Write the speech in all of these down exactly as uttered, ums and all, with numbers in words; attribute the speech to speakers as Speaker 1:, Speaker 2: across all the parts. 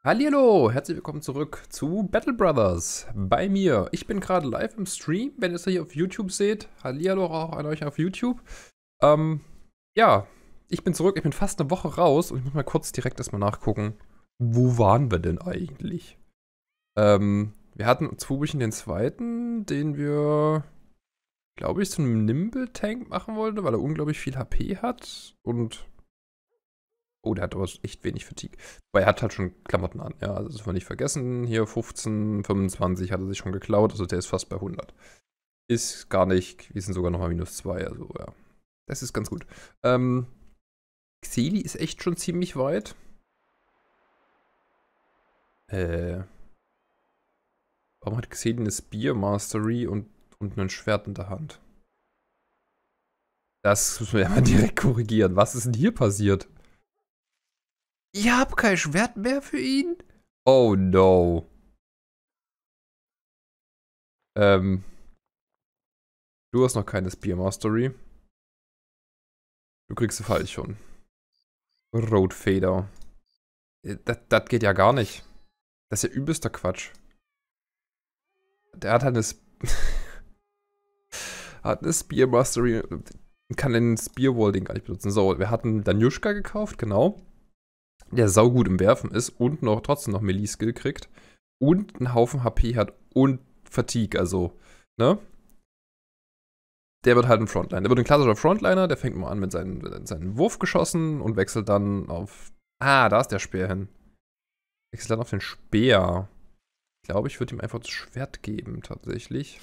Speaker 1: Hallihallo, herzlich willkommen zurück zu Battle Brothers. Bei mir. Ich bin gerade live im Stream, wenn ihr es hier auf YouTube seht. Hallihallo auch an euch auf YouTube. Ähm, ja, ich bin zurück. Ich bin fast eine Woche raus und ich muss mal kurz direkt erstmal nachgucken. Wo waren wir denn eigentlich? Ähm, wir hatten Zwubichen den zweiten, den wir, glaube ich, zu einem Nimble-Tank machen wollten, weil er unglaublich viel H P hat und oh, der hat aber echt wenig Fatigue. Weil er hat halt schon Klamotten an, ja. Also das dürfen wir nicht vergessen. Hier fünfzehn, fünfundzwanzig hat er sich schon geklaut. Also der ist fast bei hundert. Ist gar nicht. Wir sind sogar noch mal minus zwei. Also ja. Das ist ganz gut. Ähm, Xeli ist echt schon ziemlich weit. Äh. Warum hat Xeli eine Spear Mastery und, und ein Schwert in der Hand? Das müssen wir ja mal direkt korrigieren. Was ist denn hier passiert? Ihr habt kein Schwert mehr für ihn? Oh no. Ähm. Du hast noch keine Spear Mastery. Du kriegst sie falsch schon. Rotfeder. Das, das geht ja gar nicht. Das ist ja übelster Quatsch. Der hat halt eine, Sp hat eine Spear Mastery und kann den Spear Wall gar nicht benutzen. So, wir hatten Danjushka gekauft, genau. Der saugut im Werfen ist und noch trotzdem noch Melee-Skill kriegt. Und einen Haufen H P hat und Fatigue, also, ne? Der wird halt ein Frontline. Der wird ein klassischer Frontliner, der fängt mal an mit seinen, seinen Wurfgeschossen und wechselt dann auf. Ah, da ist der Speer hin. Wechselt dann auf den Speer. Ich glaube, ich würde ihm einfach das Schwert geben, tatsächlich.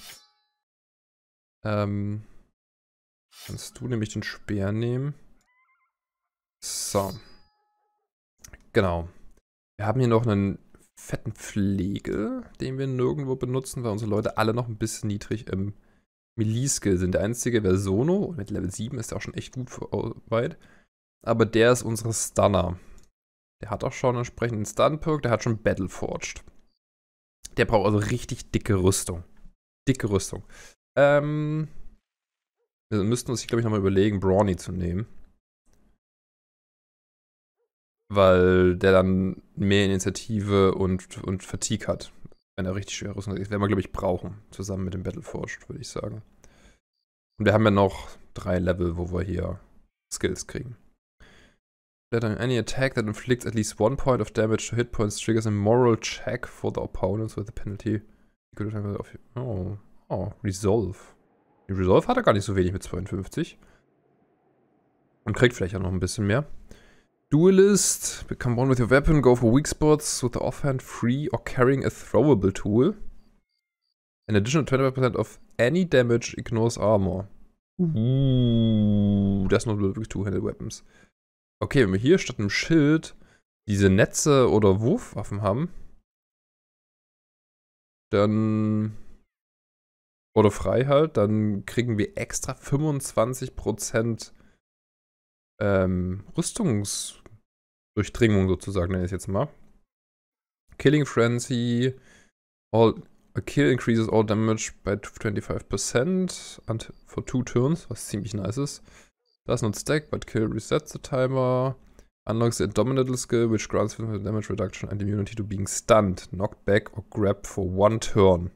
Speaker 1: Ähm. Kannst du nämlich den Speer nehmen. So. Genau. Wir haben hier noch einen fetten Pflege, den wir nirgendwo benutzen, weil unsere Leute alle noch ein bisschen niedrig im Melee-Skill sind. Der einzige wäre Sono. Mit Level sieben ist er auch schon echt gut weit. Aber der ist unsere Stunner. Der hat auch schon einen entsprechenden Stun-Perk. Der hat schon Battleforged. Der braucht also richtig dicke Rüstung. Dicke Rüstung. Ähm. Wir müssten uns, glaube ich, nochmal überlegen, Brawny zu nehmen. Weil der dann mehr Initiative und, und Fatigue hat. Wenn er richtig schwer ist. Das werden wir, glaube ich, brauchen. Zusammen mit dem Battleforged, würde ich sagen. Und wir haben ja noch drei Level, wo wir hier Skills kriegen. Any attack that inflicts at least one point of damage to hit points triggers a moral check for the opponents with a penalty. Oh, oh, Resolve. Die Resolve hat er gar nicht so wenig mit zweiundfünfzig. Und kriegt vielleicht auch noch ein bisschen mehr. Duelist. Become one with your weapon. Go for weak spots with the offhand, free or carrying a throwable tool. An additional twenty-five percent of any damage ignores armor. Uh, das sind nur wirklich Two-Handed Weapons. Okay, wenn wir hier statt einem Schild diese Netze oder Wurfwaffen haben, dann oder frei halt, dann kriegen wir extra fünfundzwanzig Prozent ähm, Rüstungsdurchdringung sozusagen, nenne ich es jetzt mal. Killing Frenzy, all, a kill increases all damage by twenty-five percent and for two turns, was ziemlich nice ist. Does not stack, but kill resets the timer. Unlocks the Indomitable skill, which grants damage reduction and immunity to being stunned, knocked back or grabbed for one turn.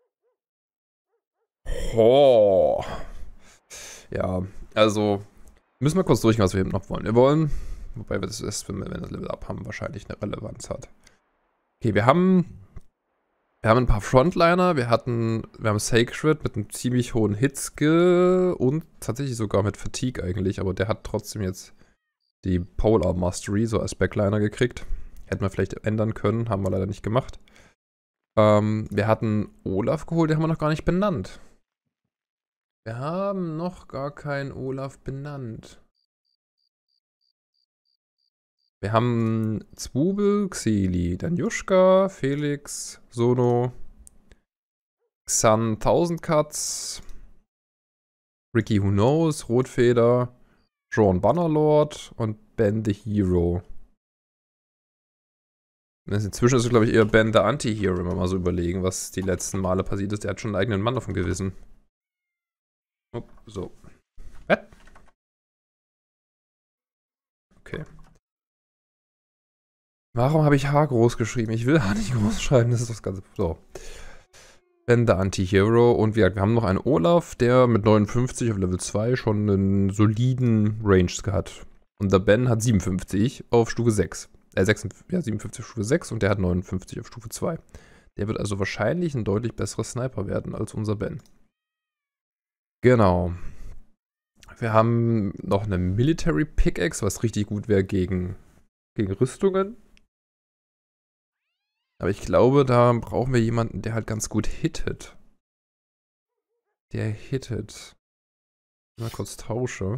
Speaker 1: Oh. Ja, also müssen wir kurz durchgehen, was wir eben noch wollen. Wir wollen, wobei wir das erst, wenn wir das Level Up haben, wahrscheinlich eine Relevanz hat. Okay, wir haben wir haben ein paar Frontliner, wir hatten, wir haben Sacred mit einem ziemlich hohen Hit-Skill und tatsächlich sogar mit Fatigue eigentlich, aber der hat trotzdem jetzt die Polearm Mastery so als Backliner gekriegt. Hätten wir vielleicht ändern können, haben wir leider nicht gemacht. Ähm, wir hatten Olaf geholt, den haben wir noch gar nicht benannt. Wir haben noch gar keinen Olaf benannt. Wir haben Zwubel, Xeli, Danjushka, Felix, Sono, Xan tausend Cuts, Ricky Who Knows, Rotfeder, John Bannerlord und Ben the Hero. Inzwischen ist es, glaube ich, eher Ben the Anti-Hero, wenn wir mal so überlegen, was die letzten Male passiert ist. Der hat schon einen eigenen Mann auf dem Gewissen. Oh, so. Was? Okay. Warum habe ich H groß geschrieben? Ich will H nicht groß schreiben, das ist das Ganze. So. Ben der Anti-Hero. Und wir, wir haben noch einen Olaf, der mit neunundfünfzig auf Level zwei schon einen soliden Range hat. Und der Ben hat siebenundfünfzig auf Stufe sechs. Äh, sechsundfünfzig, ja, siebenundfünfzig auf Stufe sechs und der hat neunundfünfzig auf Stufe zwei. Der wird also wahrscheinlich ein deutlich besserer Sniper werden als unser Ben. Genau. Wir haben noch eine Military Pickaxe, was richtig gut wäre gegen, gegen Rüstungen. Aber ich glaube, da brauchen wir jemanden, der halt ganz gut hittet. Der hittet. Mal kurz tausche.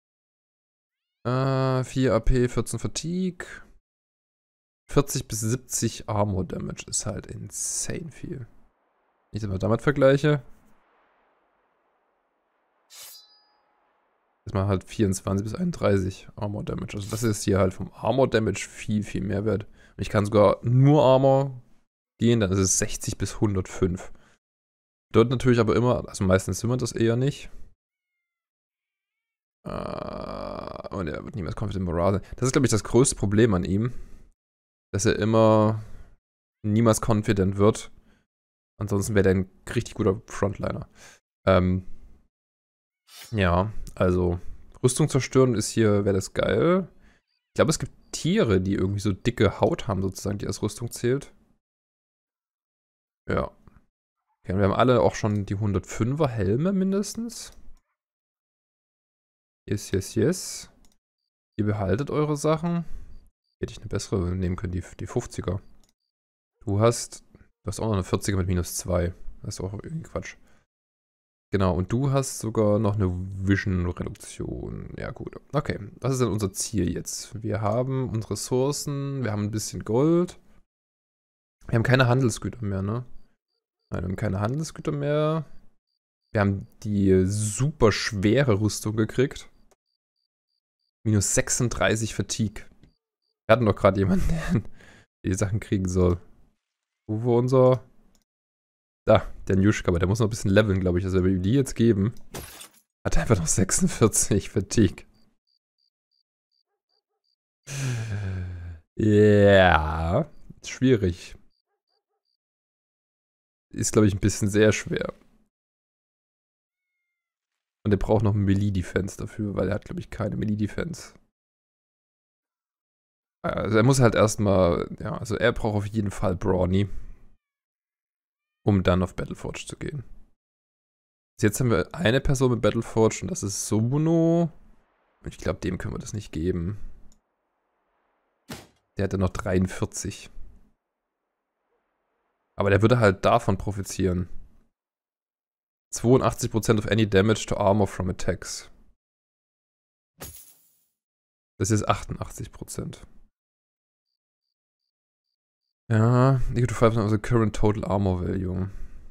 Speaker 1: Äh, vier A P, vierzehn Fatigue. vierzig bis siebzig Armor Damage ist halt insane viel. Nicht, dass ich damit vergleiche. Das mal halt vierundzwanzig bis einunddreißig Armor Damage. Also das ist hier halt vom Armor Damage viel, viel mehr wert. Und ich kann sogar nur Armor gehen, dann ist es sechzig bis hundertfünf. Dort natürlich aber immer, also meistens sind wir das eher nicht. Uh, und er wird niemals Confident Morale. Das ist, glaube ich, das größte Problem an ihm. Dass er immer niemals confident wird. Ansonsten wäre er ein richtig guter Frontliner. Ähm, ja, also Rüstung zerstören ist hier, wäre das geil. Ich glaube, es gibt Tiere, die irgendwie so dicke Haut haben, sozusagen, die als Rüstung zählt. Ja. Okay, und wir haben alle auch schon die hundertfünfer Helme mindestens. Yes, yes, yes. Ihr behaltet eure Sachen. Hätte ich eine bessere nehmen können, die, die fünfziger. Du hast, du hast auch noch eine vierziger mit minus zwei. Das ist auch irgendwie Quatsch. Genau, und du hast sogar noch eine Vision-Reduktion. Ja, gut. Okay, was ist denn unser Ziel jetzt? Wir haben unsere Ressourcen, wir haben ein bisschen Gold. Wir haben keine Handelsgüter mehr, ne? Nein, wir haben keine Handelsgüter mehr. Wir haben die super schwere Rüstung gekriegt. Minus sechsunddreißig Fatigue. Wir hatten doch gerade jemanden, der die Sachen kriegen soll. Wo war unser... Da, der Njuschka, aber der muss noch ein bisschen leveln, glaube ich. Also wenn wir ihm die jetzt geben, hat er einfach noch sechsundvierzig Fatigue. Ja, schwierig. Ist, glaube ich, ein bisschen sehr schwer. Und er braucht noch einen Melee-Defense dafür, weil er hat, glaube ich, keine Melee-Defense. Also er muss halt erstmal, ja, also er braucht auf jeden Fall Brawny, um dann auf Battleforge zu gehen. Jetzt haben wir eine Person mit Battleforge und das ist Sono. Ich glaube, dem können wir das nicht geben. Der hat ja noch dreiundvierzig. Aber der würde halt davon profitieren. zweiundachtzig Prozent of any damage to armor from attacks. Das ist achtundachtzig Prozent. Ja, equal to five percent of the current total armor value.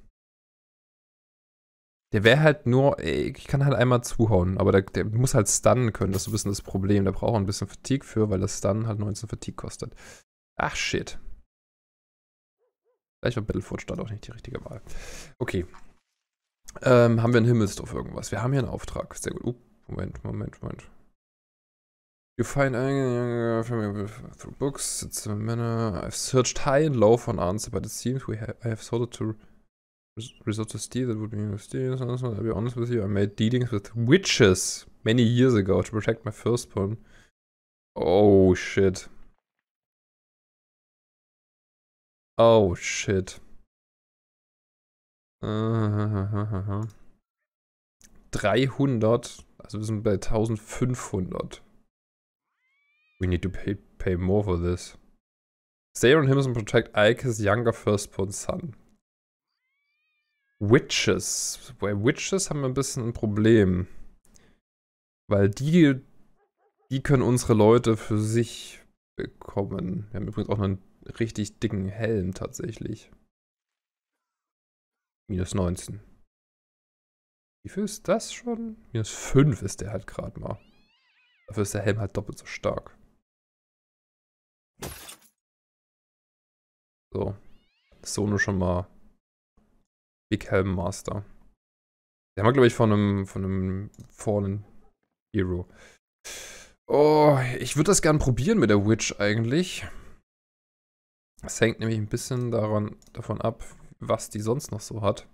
Speaker 1: Der wäre halt nur, ey, ich kann halt einmal zuhauen, aber der, der muss halt stunnen können, das ist ein bisschen das Problem. Der braucht ein bisschen Fatigue für, weil das Stun halt neunzehn Fatigue kostet. Ach, shit. Vielleicht war Battleforge da doch nicht die richtige Wahl. Okay. Ähm, haben wir einen Himmelsdorf irgendwas? Wir haben hier einen Auftrag. Sehr gut. Uh, Moment, Moment, Moment. You find uh, through books. It's a manner. I've searched high and low for an answer, but it seems we have I have sorted to resort to steal. That would be mysterious. I'll be honest with you. I made dealings with witches many years ago to protect my firstborn. Oh shit. Oh shit. Uh, dreihundert. Also wir sind bei eintausendfünfhundert. We need to pay, pay more for this. Stay on him and protect Ike's younger firstborn son. Witches. Bei Witches haben wir ein bisschen ein Problem. Weil die, die können unsere Leute für sich bekommen. Wir haben übrigens auch noch einen richtig dicken Helm tatsächlich. Minus neunzehn. Wie viel ist das schon? Minus fünf ist der halt gerade mal. Dafür ist der Helm halt doppelt so stark. So. So nur schon mal Big Helm Master. Den haben wir, glaube ich, von einem, von einem Fallen Hero. Oh, ich würde das gern probieren mit der Witch eigentlich. Das hängt nämlich ein bisschen daran, davon ab, was die sonst noch so hat.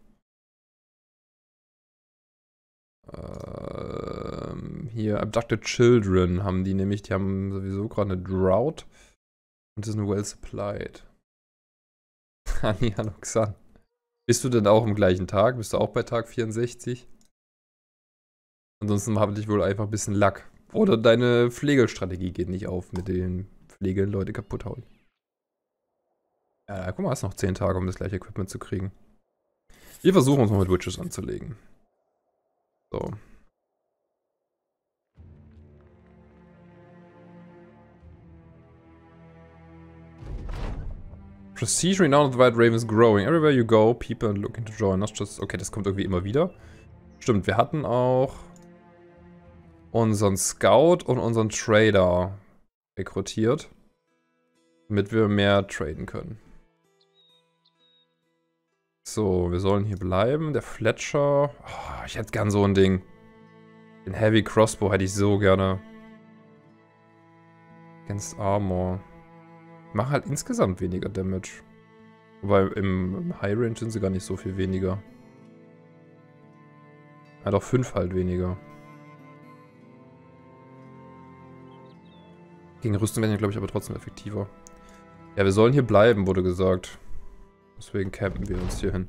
Speaker 1: Ähm, hier, Abducted Children haben die nämlich, die haben sowieso gerade eine Drought und die sind well supplied. Hani, hallo Xan. Bist du denn auch am gleichen Tag? Bist du auch bei Tag vierundsechzig? Ansonsten habe ich wohl einfach ein bisschen Lack. Oder deine Pflegestrategie geht nicht auf mit den Pflege Leute kaputt hauen. Ja, guck mal, hast noch zehn Tage, um das gleiche Equipment zu kriegen. Wir versuchen uns mal mit Witches anzulegen. So. Prestige renowned White Raven is growing. Everywhere you go, people are looking to join us. Just, okay, das kommt irgendwie immer wieder. Stimmt, wir hatten auch unseren Scout und unseren Trader rekrutiert, damit wir mehr traden können. So, wir sollen hier bleiben. Der Fletcher. Oh, ich hätte gern so ein Ding. Den Heavy Crossbow hätte ich so gerne. Against Armor. Mach halt insgesamt weniger Damage. Wobei im, im High Range sind sie gar nicht so viel weniger. Ja, doch fünf halt weniger. Gegen Rüstung werden die, glaube ich, aber trotzdem effektiver. Ja, wir sollen hier bleiben, wurde gesagt. Deswegen campen wir uns hier hin.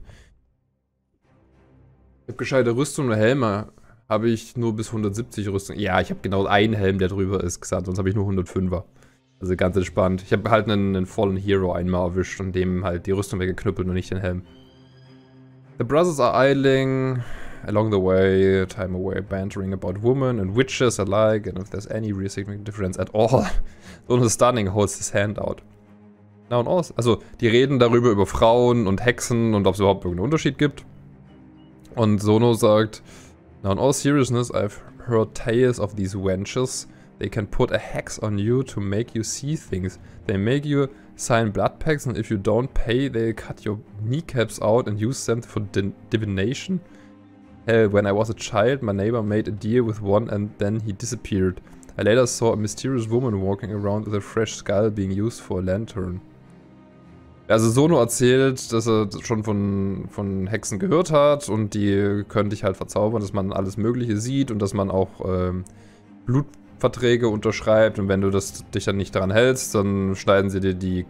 Speaker 1: Ich habe gescheite Rüstung und Helme. Habe ich nur bis hundertsiebzig Rüstung. Ja, ich habe genau einen Helm, der drüber ist, gesagt. Sonst habe ich nur hundertfünfer. Also ganz entspannt. Ich habe halt einen, einen Fallen Hero einmal erwischt und dem halt die Rüstung weggeknüppelt und nicht den Helm. The brothers are idling along the way, time away, bantering about women and witches alike, and if there's any real significant difference at all. So Stunning holds his hand out. Now and all, also die reden darüber über Frauen und Hexen und ob es überhaupt irgendeinen Unterschied gibt. Und Sono sagt, now in all seriousness, I've heard tales of these wenches. They can put a hex on you to make you see things. They make you sign blood pacts, and if you don't pay, they'll cut your kneecaps out and use them for divination. Hell, when I was a child, my neighbor made a deal with one and then he disappeared. I later saw a mysterious woman walking around with a fresh skull being used for a lantern. Also Sono erzählt, dass er schon von, von Hexen gehört hat und die können dich halt verzaubern, dass man alles Mögliche sieht und dass man auch ähm, Blutverträge unterschreibt und wenn du das, dich dann nicht daran hältst, dann schneiden sie dir die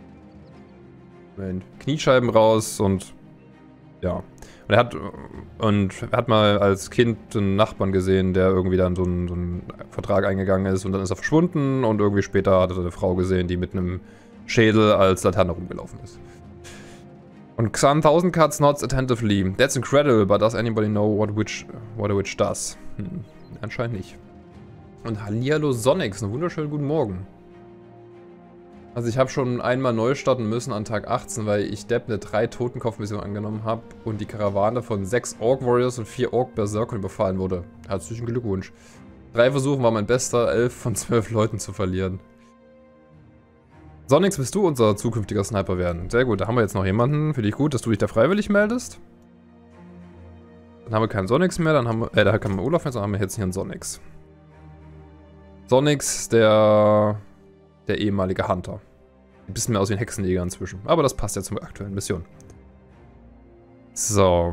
Speaker 1: Kniescheiben raus und ja. Und er hat, und er hat mal als Kind einen Nachbarn gesehen, der irgendwie dann so einen, so einen Vertrag eingegangen ist und dann ist er verschwunden und irgendwie später hat er eine Frau gesehen, die mit einem Schädel als Laterne rumgelaufen ist. Und Xan thousand cuts nods attentively. That's incredible, but does anybody know what witch, what a witch does? Hm, anscheinend nicht. Und Hallihallo Sonnix, einen wunderschönen guten Morgen. Also ich habe schon einmal neu starten müssen an Tag achtzehn, weil ich Depp eine drei Totenkopf-Mission angenommen habe und die Karawane von sechs Orc Warriors und vier Orc Berserkern überfallen wurde. Herzlichen Glückwunsch. Drei Versuchen war mein bester, elf von zwölf Leuten zu verlieren. Sonnix, willst du unser zukünftiger Sniper werden? Sehr gut, da haben wir jetzt noch jemanden. Finde ich gut, dass du dich da freiwillig meldest. Dann haben wir keinen Sonnix mehr, dann haben wir, äh, da kann man Olaf jetzt, dann haben wir jetzt hier einen Sonnix. Sonnix, der, der ehemalige Hunter. Ein bisschen mehr aus wie ein Hexenjäger inzwischen. Aber das passt ja zur aktuellen Mission. So.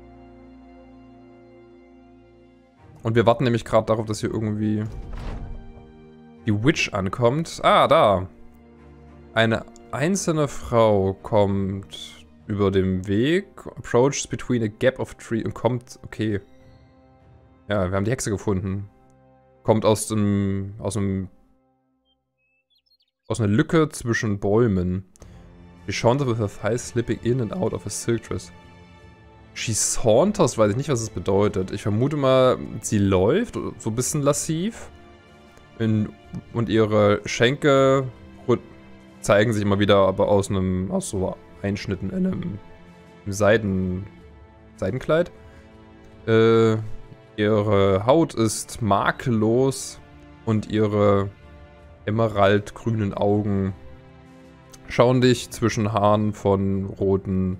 Speaker 1: Und wir warten nämlich gerade darauf, dass hier irgendwie die Witch ankommt. Ah, da. Eine einzelne Frau kommt über den Weg, approaches between a gap of tree und kommt, okay. Ja, wir haben die Hexe gefunden. Kommt aus dem, aus dem, aus einer Lücke zwischen Bäumen. She saunters with her thighs slipping in and out of a silk dress. She saunters, weiß ich nicht, was es bedeutet. Ich vermute mal, sie läuft, so ein bisschen lassiv. In, und ihre Schenkel zeigen sich immer wieder, aber aus einem, aus so Einschnitten in einem, einem Seiden, Seidenkleid. Äh, ihre Haut ist makellos und ihre emeraldgrünen Augen schauen dich zwischen Haaren von roten,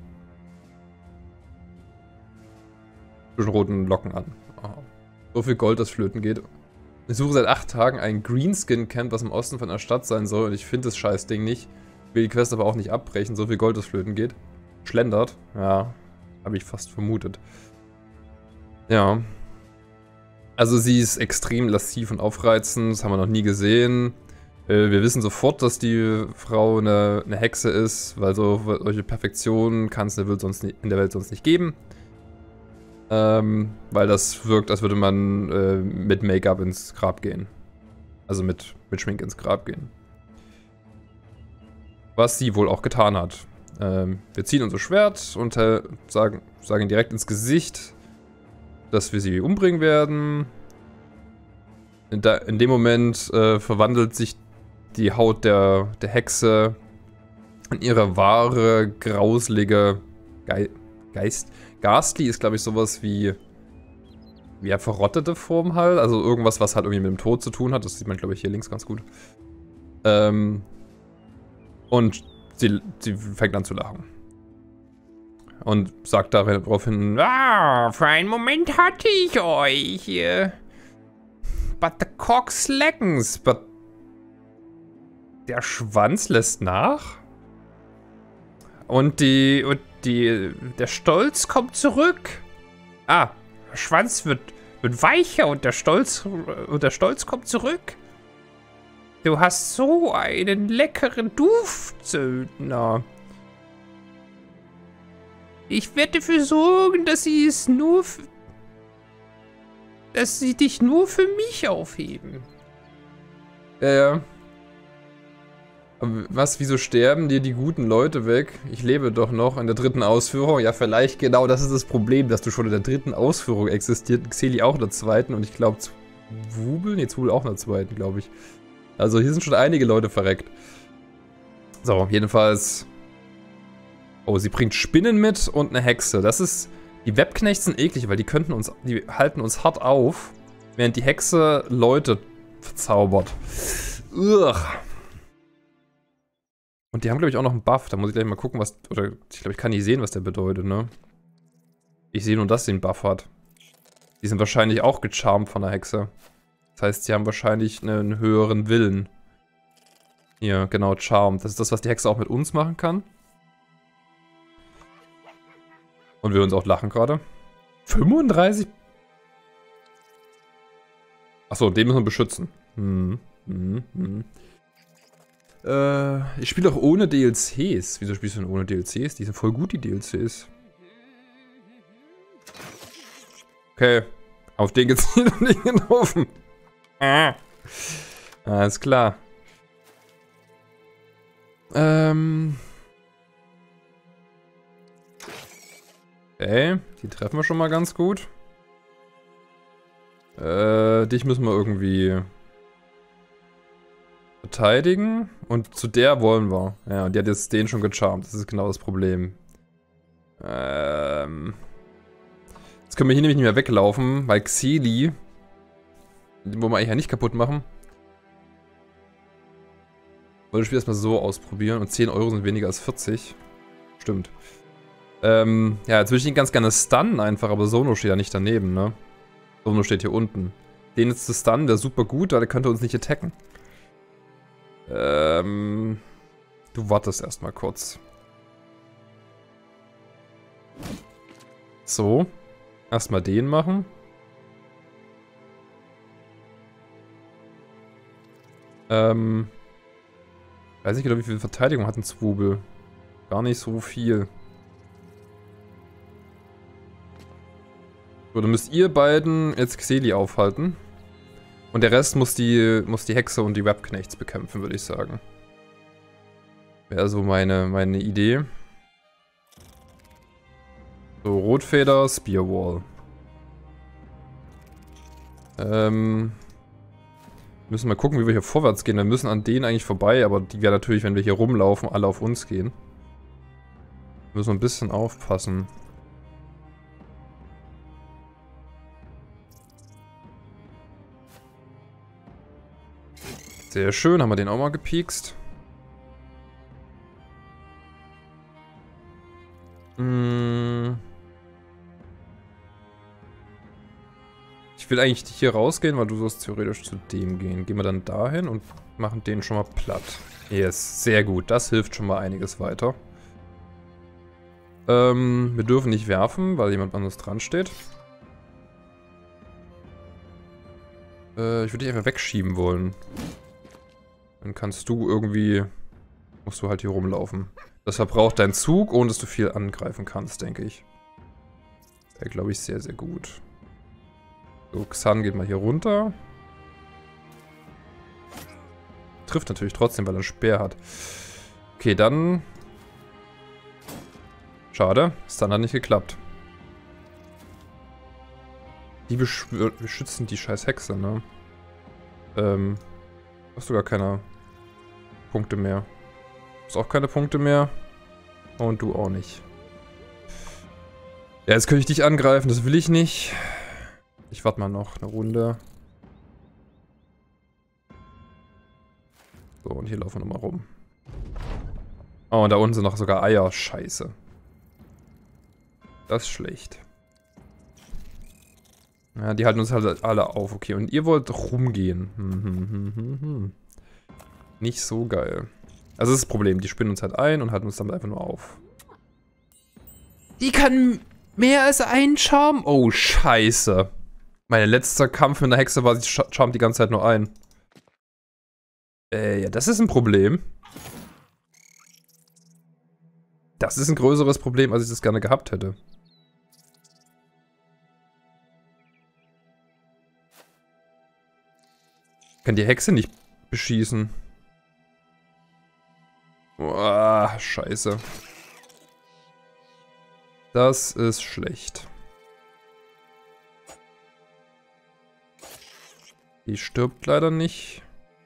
Speaker 1: zwischen roten Locken an. Aha. So viel Gold, das flöten geht. Ich suche seit acht Tagen ein Greenskin-Camp, was im Osten von der Stadt sein soll und ich finde das Scheißding nicht. will die Quest aber auch nicht abbrechen, so viel Gold, das flöten geht. Schlendert. Ja, habe ich fast vermutet. Ja. Also sie ist extrem lasziv und aufreizend, das haben wir noch nie gesehen. Äh, wir wissen sofort, dass die Frau eine, eine Hexe ist, weil so solche Perfektionen kann es in der Welt sonst nicht, in der Welt sonst nicht geben. Ähm, weil das wirkt, als würde man äh, mit Make-up ins Grab gehen. Also mit, mit Schminke ins Grab gehen. Was sie wohl auch getan hat. Ähm, wir ziehen unser Schwert und äh, sagen, sagen direkt ins Gesicht, dass wir sie umbringen werden. In, da, in dem Moment äh, verwandelt sich die Haut der, der Hexe in ihre wahre, grauslige Ge Geist. Ghastly ist, glaube ich, sowas wie, wie eine verrottete Form halt. Also irgendwas, was halt irgendwie mit dem Tod zu tun hat. Das sieht man, glaube ich, hier links ganz gut. Ähm, und sie, sie fängt an zu lachen. Und sagt daraufhin, ah, für einen Moment hatte ich euch. But the cock slackens, but... Der Schwanz lässt nach. Und die, und die, der Stolz kommt zurück. Ah, der Schwanz wird, wird weicher und der Stolz, und der Stolz kommt zurück. Du hast so einen leckeren Duft, Söldner. Ich werde dafür sorgen, dass sie es nur, dass sie dich nur für mich aufheben. Ja, ja. Was, wieso sterben dir die guten Leute weg? Ich lebe doch noch in der dritten Ausführung. Ja, vielleicht genau, das ist das Problem, dass du schon in der dritten Ausführung existiert. Xeli auch in der zweiten und ich glaube Zwubel? Ne, Zwubel auch in der zweiten, glaube ich. Also hier sind schon einige Leute verreckt. So, jedenfalls... Oh, sie bringt Spinnen mit und eine Hexe. Das ist... Die Webknechts sind eklig, weil die könnten uns... Die halten uns hart auf, während die Hexe Leute verzaubert. Ugh. Und die haben, glaube ich, auch noch einen Buff. Da muss ich gleich mal gucken, was... Oder ich glaube, ich kann nicht sehen, was der bedeutet, ne? Ich sehe nur, dass sie einen Buff hat. Die sind wahrscheinlich auch gecharmt von der Hexe. Das heißt, sie haben wahrscheinlich einen höheren Willen. Hier, genau, Charm. Das ist das, was die Hexe auch mit uns machen kann. Und wir uns auch lachen gerade. fünfunddreißig? Achso, den müssen wir beschützen. Hm, hm, hm. Äh, ich spiele auch ohne D L Cs. Wieso spielst du denn ohne D L Cs? Die sind voll gut, die D L Cs. Okay. Auf den geht's nicht getroffen. Ah. Alles klar. Ähm. Okay, die treffen wir schon mal ganz gut. Äh, dich müssen wir irgendwie verteidigen. Und zu der wollen wir. Ja, die hat jetzt den schon gecharmt. Das ist genau das Problem. Ähm. Jetzt können wir hier nämlich nicht mehr weglaufen, weil Xeli, wo wir eigentlich ja nicht kaputt machen. Wollte das Spiel erstmal so ausprobieren. Und zehn Euro sind weniger als vierzig. Stimmt. Ähm, ja, jetzt würde ich ihn ganz gerne stunnen einfach, aber Sono steht ja nicht daneben, ne? Sono steht hier unten. Den jetzt zu stunnen wäre super gut, weil der könnte uns nicht attacken. Ähm, du wartest erstmal kurz. So. Erstmal den machen. Ähm. Weiß nicht genau, wie viel Verteidigung hat ein Zwubel. Gar nicht so viel. So, dann müsst ihr beiden jetzt Xeli aufhalten. Und der Rest muss die, muss die Hexe und die Webknechts bekämpfen, würde ich sagen. Wäre so meine, meine Idee. So, Rotfeder, Spearwall. Ähm... Müssen wir gucken, wie wir hier vorwärts gehen. Wir müssen an denen eigentlich vorbei, aber die werden natürlich, wenn wir hier rumlaufen, alle auf uns gehen. Müssen wir ein bisschen aufpassen. Sehr schön, haben wir den auch mal gepiekst. Hm. Ich Ich will eigentlich hier rausgehen, weil du sollst theoretisch zu dem gehen. Gehen wir dann dahin und machen den schon mal platt. Yes, sehr gut. Das hilft schon mal einiges weiter. Ähm, wir dürfen nicht werfen, weil jemand anderes dran steht. Äh, ich würde dich einfach wegschieben wollen. Dann kannst du irgendwie... Musst du halt hier rumlaufen. Das verbraucht deinen Zug, ohne dass du viel angreifen kannst, denke ich. Das wäre, glaube ich, sehr, sehr gut. So, Xan geht mal hier runter. Trifft natürlich trotzdem, weil er einen Speer hat. Okay, dann... Schade, Stun hat nicht geklappt. Die beschützen die scheiß Hexe, ne? Ähm... Hast du gar keine Punkte mehr. Du hast auch keine Punkte mehr. Und du auch nicht. Ja, jetzt könnte ich dich angreifen, das will ich nicht. Ich warte mal noch eine Runde. So, und hier laufen wir nochmal rum. Oh, und da unten sind noch sogar Eier. Scheiße. Das ist schlecht. Ja, die halten uns halt alle auf. Okay, und ihr wollt rumgehen. Hm, hm, hm, hm, hm. Nicht so geil. Also das ist das Problem. Die spinnen uns halt ein und halten uns damit einfach nur auf. Die kann mehr als einen Charme? Oh, scheiße. Mein letzter Kampf mit einer Hexe war, sie charmt die ganze Zeit nur ein. Äh, ja, das ist ein Problem. Das ist ein größeres Problem, als ich das gerne gehabt hätte. Ich kann die Hexe nicht beschießen. Boah, scheiße. Das ist schlecht. Die stirbt leider nicht.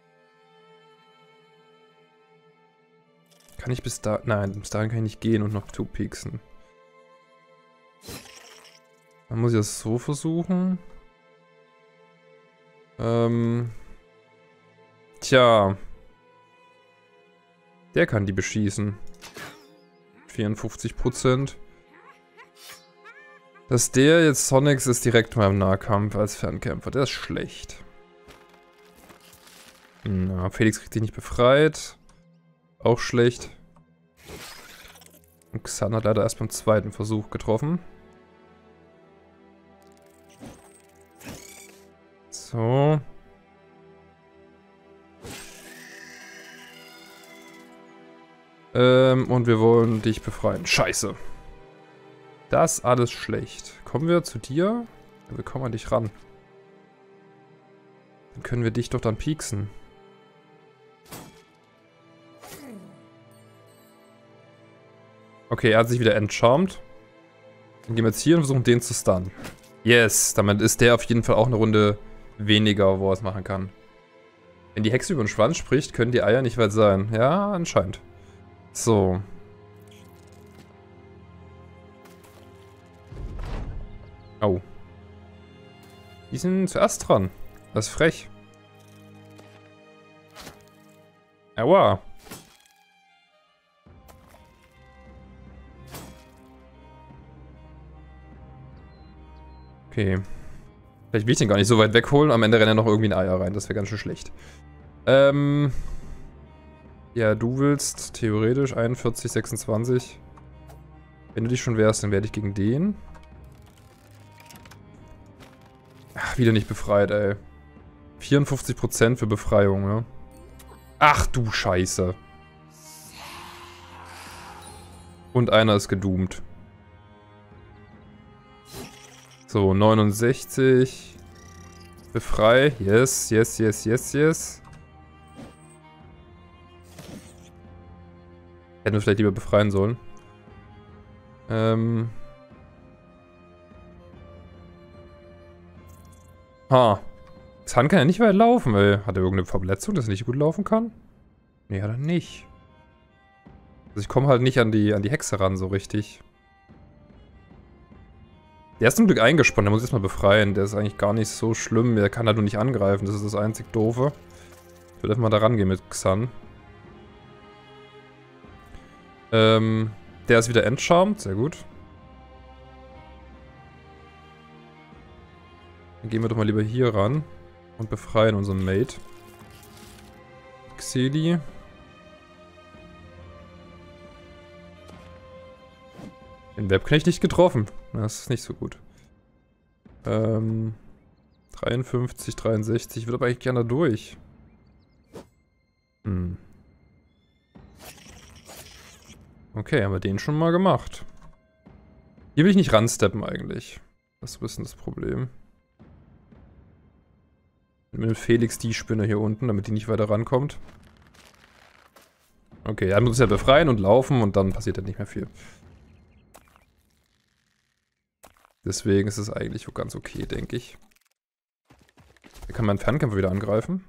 Speaker 1: Kann ich bis da... Nein, bis dahin kann ich nicht gehen und noch two-peaksen. Dann muss ich das so versuchen. Ähm... Tja. Der kann die beschießen. vierundfünfzig Prozent. Dass der jetzt Sonics ist direkt mal im Nahkampf als Fernkämpfer. Der ist schlecht. Na, Felix kriegt sich nicht befreit. Auch schlecht. Und Xan hat leider erst beim zweiten Versuch getroffen. So. Ähm, und wir wollen dich befreien. Scheiße. Das ist alles schlecht. Kommen wir zu dir? Ja, wir kommen an dich ran. Dann können wir dich doch dann pieksen. Okay, er hat sich wieder entcharmt. Dann gehen wir jetzt hier und versuchen den zu stunnen. Yes, damit ist der auf jeden Fall auch eine Runde weniger, wo er es machen kann. Wenn die Hexe über den Schwanz spricht, können die Eier nicht weit sein. Ja, anscheinend. So. Oh. Die sind zuerst dran. Das ist frech. Aua. Okay. Vielleicht will ich den gar nicht so weit wegholen. Am Ende rennt er noch irgendwie ein Eier rein. Das wäre ganz schön schlecht. Ähm. Ja, du willst theoretisch einundvierzig, sechsundzwanzig. Wenn du dich schon wehrst, dann werde ich gegen den. Ach, wieder nicht befreit, ey. vierundfünfzig Prozent für Befreiung, ne? Ach du Scheiße. Und einer ist gedoomt. So, neunundsechzig. Befrei. Yes, yes, yes, yes, yes. Hätten wir vielleicht lieber befreien sollen. Ähm. Ha. Xan kann ja nicht weit laufen, ey. Hat er irgendeine Verletzung, dass er nicht gut laufen kann? Nee, hat er nicht. Also ich komme halt nicht an die, an die Hexe ran so richtig. Der ist zum Glück eingespannt, der muss ich erstmal befreien. Der ist eigentlich gar nicht so schlimm. Der kann halt nur nicht angreifen, das ist das einzig Doofe. Ich würde einfach mal da rangehen mit Xan. Ähm, der ist wieder entcharmed, sehr gut. Dann Dann gehen wir doch mal lieber hier ran und befreien unseren Mate. Xeli. Den Webknecht nicht getroffen. Das ist nicht so gut. Ähm, dreiundfünfzig, dreiundsechzig. Wird aber eigentlich gerne durch. Hm. Okay, haben wir den schon mal gemacht. Hier will ich nicht ransteppen eigentlich. Das ist ein bisschen das Problem. Mit dem Felix die Spinne hier unten, damit die nicht weiter rankommt. Okay, er muss ja befreien und laufen und dann passiert ja nicht mehr viel. Deswegen ist es eigentlich ganz okay, denke ich. Hier kann man Fernkämpfer wieder angreifen.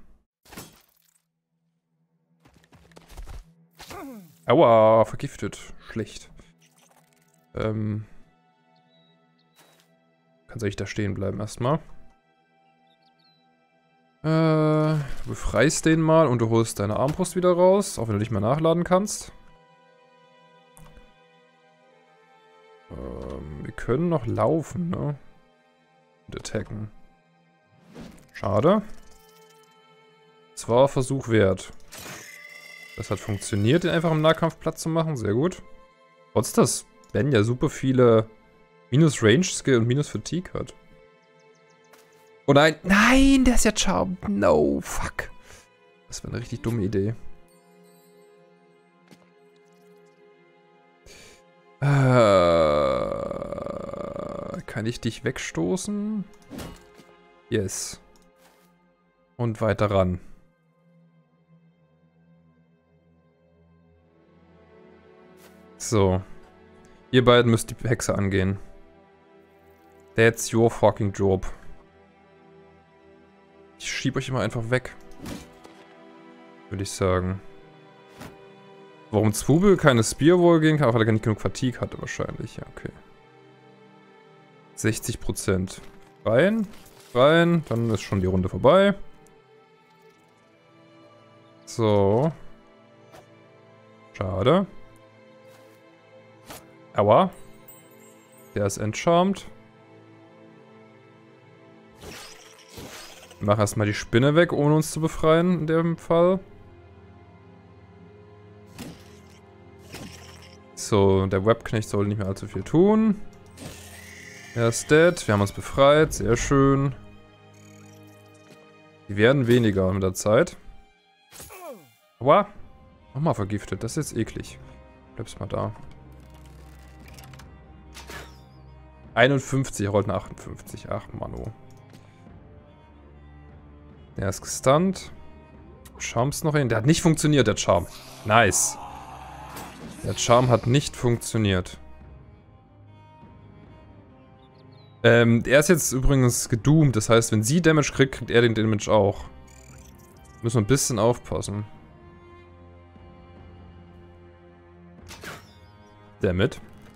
Speaker 1: Aua, vergiftet. Schlecht. Ähm. Kannst eigentlich da stehen bleiben erstmal. Äh, du befreist den mal und du holst deine Armbrust wieder raus, auch wenn du nicht mehr nachladen kannst. Ähm, wir können noch laufen, ne? Und attacken. Schade. Es war Versuch wert. Das hat funktioniert, den einfach im Nahkampf platt zu machen. Sehr gut. Trotz dass Ben ja super viele Minus Range Skill und Minus Fatigue hat. Oh nein. Nein, der ist ja charmed. No, fuck. Das wäre eine richtig dumme Idee. Äh, kann ich dich wegstoßen? Yes. Und weiter ran. So. Ihr beiden müsst die Hexe angehen. That's your fucking job. Ich schieb euch immer einfach weg. Würde ich sagen. Warum Zwubel keine Spearwall gehen kann? Auch weil er gar nicht genug Fatigue hatte wahrscheinlich. Ja, okay. sechzig Prozent. Rein. Rein. Dann ist schon die Runde vorbei. So. Schade. Aua. Der ist entcharmed. Mach erstmal die Spinne weg, ohne uns zu befreien, in dem Fall. So, der Webknecht soll nicht mehr allzu viel tun. Er ist dead. Wir haben uns befreit. Sehr schön. Die werden weniger mit der Zeit. Aua. Nochmal vergiftet. Das ist jetzt eklig. Bleibst mal da. einundfünfzig, er rollt eine achtundfünfzig. Ach, Mano. Der ist gestunt. Charms noch hin. Der hat nicht funktioniert, der Charm. Nice. Der Charm hat nicht funktioniert. Ähm, er ist jetzt übrigens gedoomt. Das heißt, wenn sie Damage kriegt, kriegt er den Damage auch. Müssen wir ein bisschen aufpassen. Damit.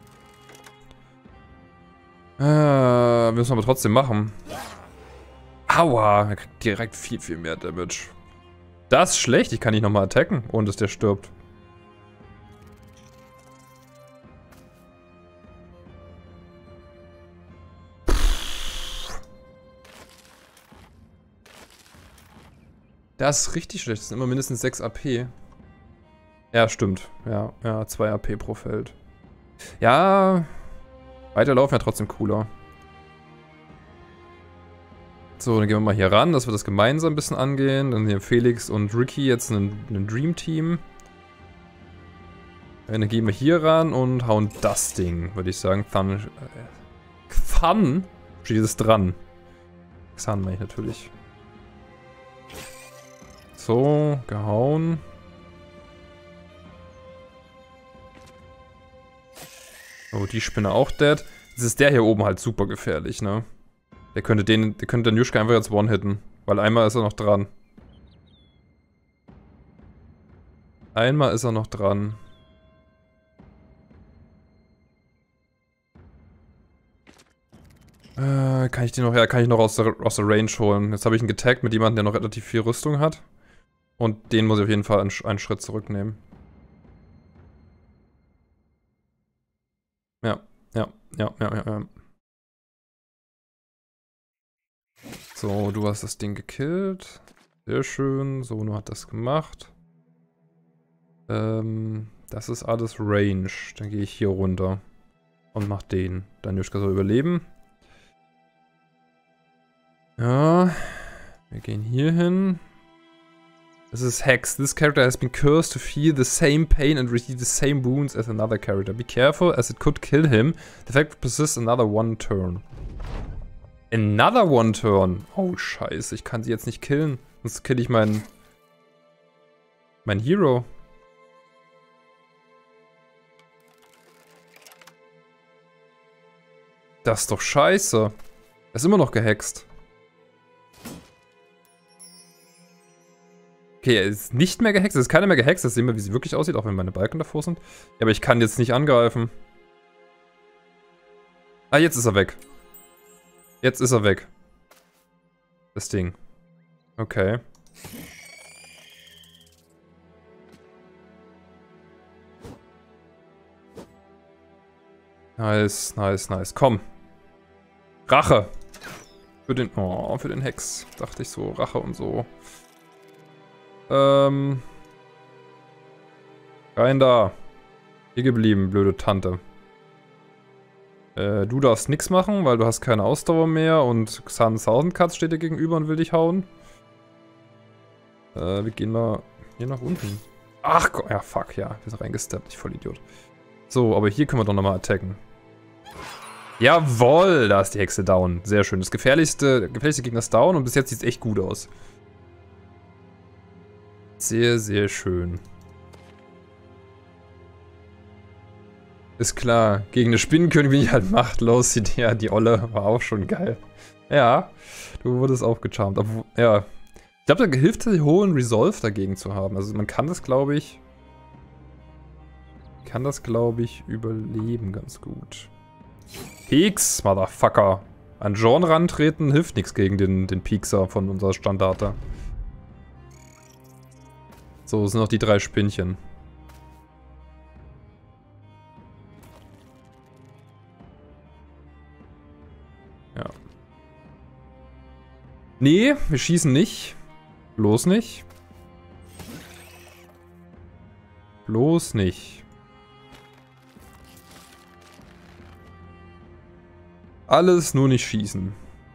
Speaker 1: Äh, müssen wir aber trotzdem machen. Aua, er kriegt direkt viel, viel mehr Damage. Das ist schlecht, ich kann nicht nochmal attacken, ohne dass der stirbt. Das ist richtig schlecht, das sind immer mindestens sechs A P. Ja, stimmt. Ja, ja, zwei A P pro Feld. Ja, weiterlaufen ja trotzdem cooler. So, dann gehen wir mal hier ran, dass wir das gemeinsam ein bisschen angehen. Dann hier Felix und Ricky jetzt ein, ein Dream Team. Dann gehen wir hier ran und hauen das Ding, würde ich sagen. Thun. Äh, Thun? Steht es dran. Xan meine ich natürlich. So, gehauen. Oh, die Spinne auch dead. Jetzt ist der hier oben halt super gefährlich, ne? Der könnte den, der könnte den Juschka einfach jetzt one-hitten. Weil einmal ist er noch dran. Einmal ist er noch dran. Äh, kann ich den noch, ja, kann ich noch aus der, aus der Range holen. Jetzt habe ich ihn getaggt mit jemandem, der noch relativ viel Rüstung hat. Und den muss ich auf jeden Fall einen, einen Schritt zurücknehmen. Ja, ja, ja, ja, ja, ja. So, du hast das Ding gekillt. Sehr schön. Sono hat das gemacht. Ähm, das ist alles Range. Dann gehe ich hier runter. Und mach den. Danjushka soll überleben. Ja. Wir gehen hier hin. Das ist Hex. This character has been cursed to feel the same pain and receive the same wounds as another character. Be careful, as it could kill him. The effect persists another one turn. Another one turn? Oh, scheiße. Ich kann sie jetzt nicht killen. Sonst kill ich meinen... Mein Hero. Das ist doch scheiße. Er ist immer noch gehext. Okay, er ist nicht mehr gehext. Es ist keiner mehr gehext. Das sehen wir, wie sie wirklich aussieht, auch wenn meine Balken davor sind. Ja, aber ich kann jetzt nicht angreifen. Ah, jetzt ist er weg. Jetzt ist er weg. Das Ding. Okay. Nice, nice, nice. Komm. Rache. Für den... Oh, für den Hex. Dachte ich so. Rache und so. Ähm. Rein da. Hier geblieben, blöde Tante. Äh, du darfst nichts machen, weil du hast keine Ausdauer mehr und Xan Thousand Cuts steht dir gegenüber und will dich hauen. Äh, wir gehen mal hier nach unten. Ach Gott, ja fuck, ja. Wir sind reingesteppt, ich voll Idiot. So, aber hier können wir doch nochmal attacken. Jawohl, da ist die Hexe down. Sehr schön. Das gefährlichste, gefährlichste Gegner ist down und bis jetzt sieht es echt gut aus. Sehr, sehr schön. Ist klar, gegen eine Spinnenkönigin bin ich halt machtlos. Ja, die Olle war auch schon geil. Ja, du wurdest auch gecharmt. Obwohl, ja. Ich glaube, da hilft es, hohen Resolve dagegen zu haben. Also man kann das, glaube ich... Kann das, glaube ich, überleben ganz gut. Peaks, Motherfucker. An Jean rantreten hilft nichts gegen den, den Piekser von unserer Standarte. So, es sind noch die drei Spinnchen. Ja. Nee, wir schießen nicht. Bloß nicht. Bloß nicht. Alles nur nicht schießen.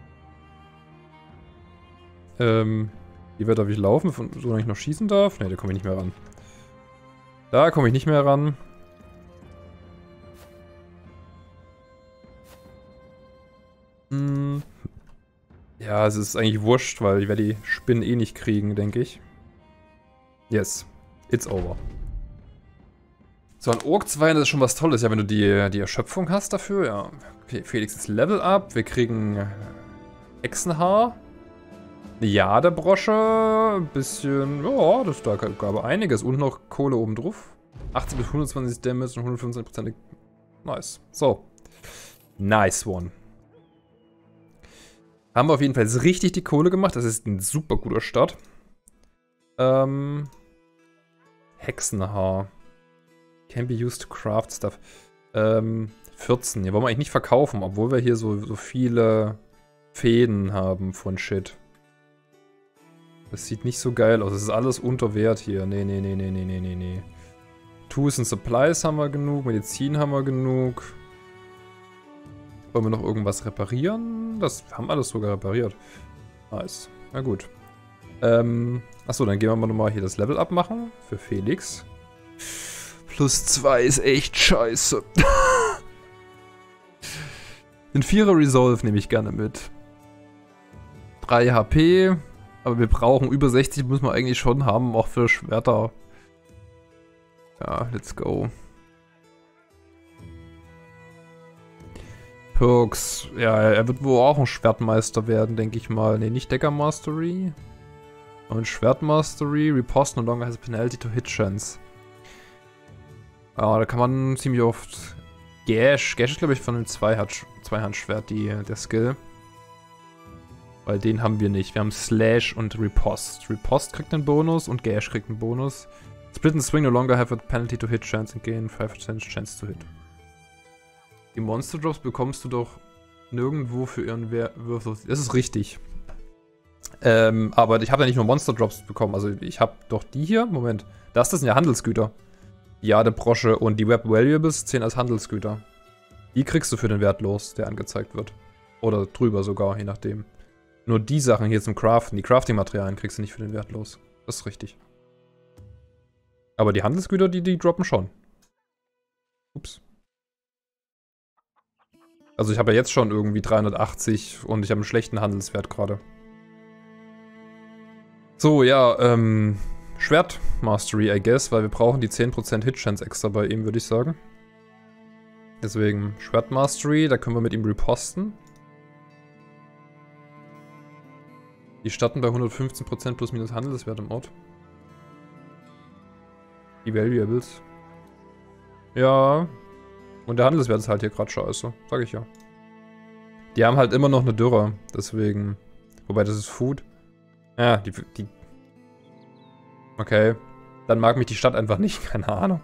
Speaker 1: Ähm, wie weit darf ich laufen, solange ich noch schießen darf? Ne, da komme ich nicht mehr ran. Da komme ich nicht mehr ran. Hm. Ja, es ist eigentlich wurscht, weil ich werde die Spinnen eh nicht kriegen, denke ich. Yes. It's over. So, ein Ork-Zwein ist schon was Tolles, ja, wenn du die, die Erschöpfung hast dafür, ja. Okay, Felix ist Level Up, wir kriegen Echsenhaar. Eine Jadebrosche, ein bisschen, ja, das da gab aber einiges. Und noch Kohle oben drauf. achtzig bis hundertzwanzig Damage und hundertfünfundzwanzig Prozent. Nice. So. Nice one. Haben wir auf jeden Fall richtig die Kohle gemacht. Das ist ein super guter Start. Ähm. Hexenhaar. Can be used to craft stuff. Ähm, vierzehn. Hier wollen wir eigentlich nicht verkaufen, obwohl wir hier so, so viele Fäden haben von Shit. Das sieht nicht so geil aus. Das ist alles unter Wert hier. Nee, nee, nee, nee, nee, nee, nee, nee. Tools and Supplies haben wir genug. Medizin haben wir genug. Wollen wir noch irgendwas reparieren? Das haben alles sogar repariert. Nice. Na gut. Ähm, achso, dann gehen wir mal nochmal hier das Level abmachen. Für Felix. Plus zwei ist echt scheiße. Den Vierer Resolve nehme ich gerne mit. drei H P. Aber wir brauchen über sechzig, müssen wir eigentlich schon haben, auch für Schwerter. Ja, let's go. Perks. Ja, er wird wohl auch ein Schwertmeister werden, denke ich mal. Ne, nicht Decker Mastery. Und Schwertmastery. Riposte no longer has a penalty to hit chance. Ah, da kann man ziemlich oft... Gash. Gash ist, glaube ich, von dem Zweihandschwert die, der Skill. Weil den haben wir nicht. Wir haben Slash und Riposte. Riposte kriegt einen Bonus und Gash kriegt einen Bonus. Split and Swing no longer have a penalty to hit chance and gain five percent chance to hit. Die Monster Drops bekommst du doch nirgendwo für ihren Würfel. Das ist richtig. Ähm, aber ich habe ja nicht nur Monster Drops bekommen. Also ich habe doch die hier. Moment. Das, das sind ja Handelsgüter. Die Jade-Brosche und die Web Valuables zählen als Handelsgüter. Die kriegst du für den Wert los, der angezeigt wird. Oder drüber sogar, je nachdem. Nur die Sachen hier zum Craften, die Crafting-Materialien kriegst du nicht für den Wert los. Das ist richtig. Aber die Handelsgüter, die, die droppen schon. Ups. Also ich habe ja jetzt schon irgendwie dreihundertachtzig und ich habe einen schlechten Handelswert gerade. So, ja, ähm... Schwert Mastery, I guess, weil wir brauchen die zehn Prozent Hit-Chance extra bei ihm, würde ich sagen. Deswegen Schwert Mastery, da können wir mit ihm reposten. Die starten bei hundertfünfzehn Prozent plus minus Handelswert im Ort. Die Valuables. Ja. Und der Handelswert ist halt hier gerade scheiße, sag ich ja. Die haben halt immer noch eine Dürre, deswegen. Wobei, das ist Food. Ja, die, die okay. Dann mag mich die Stadt einfach nicht. Keine Ahnung.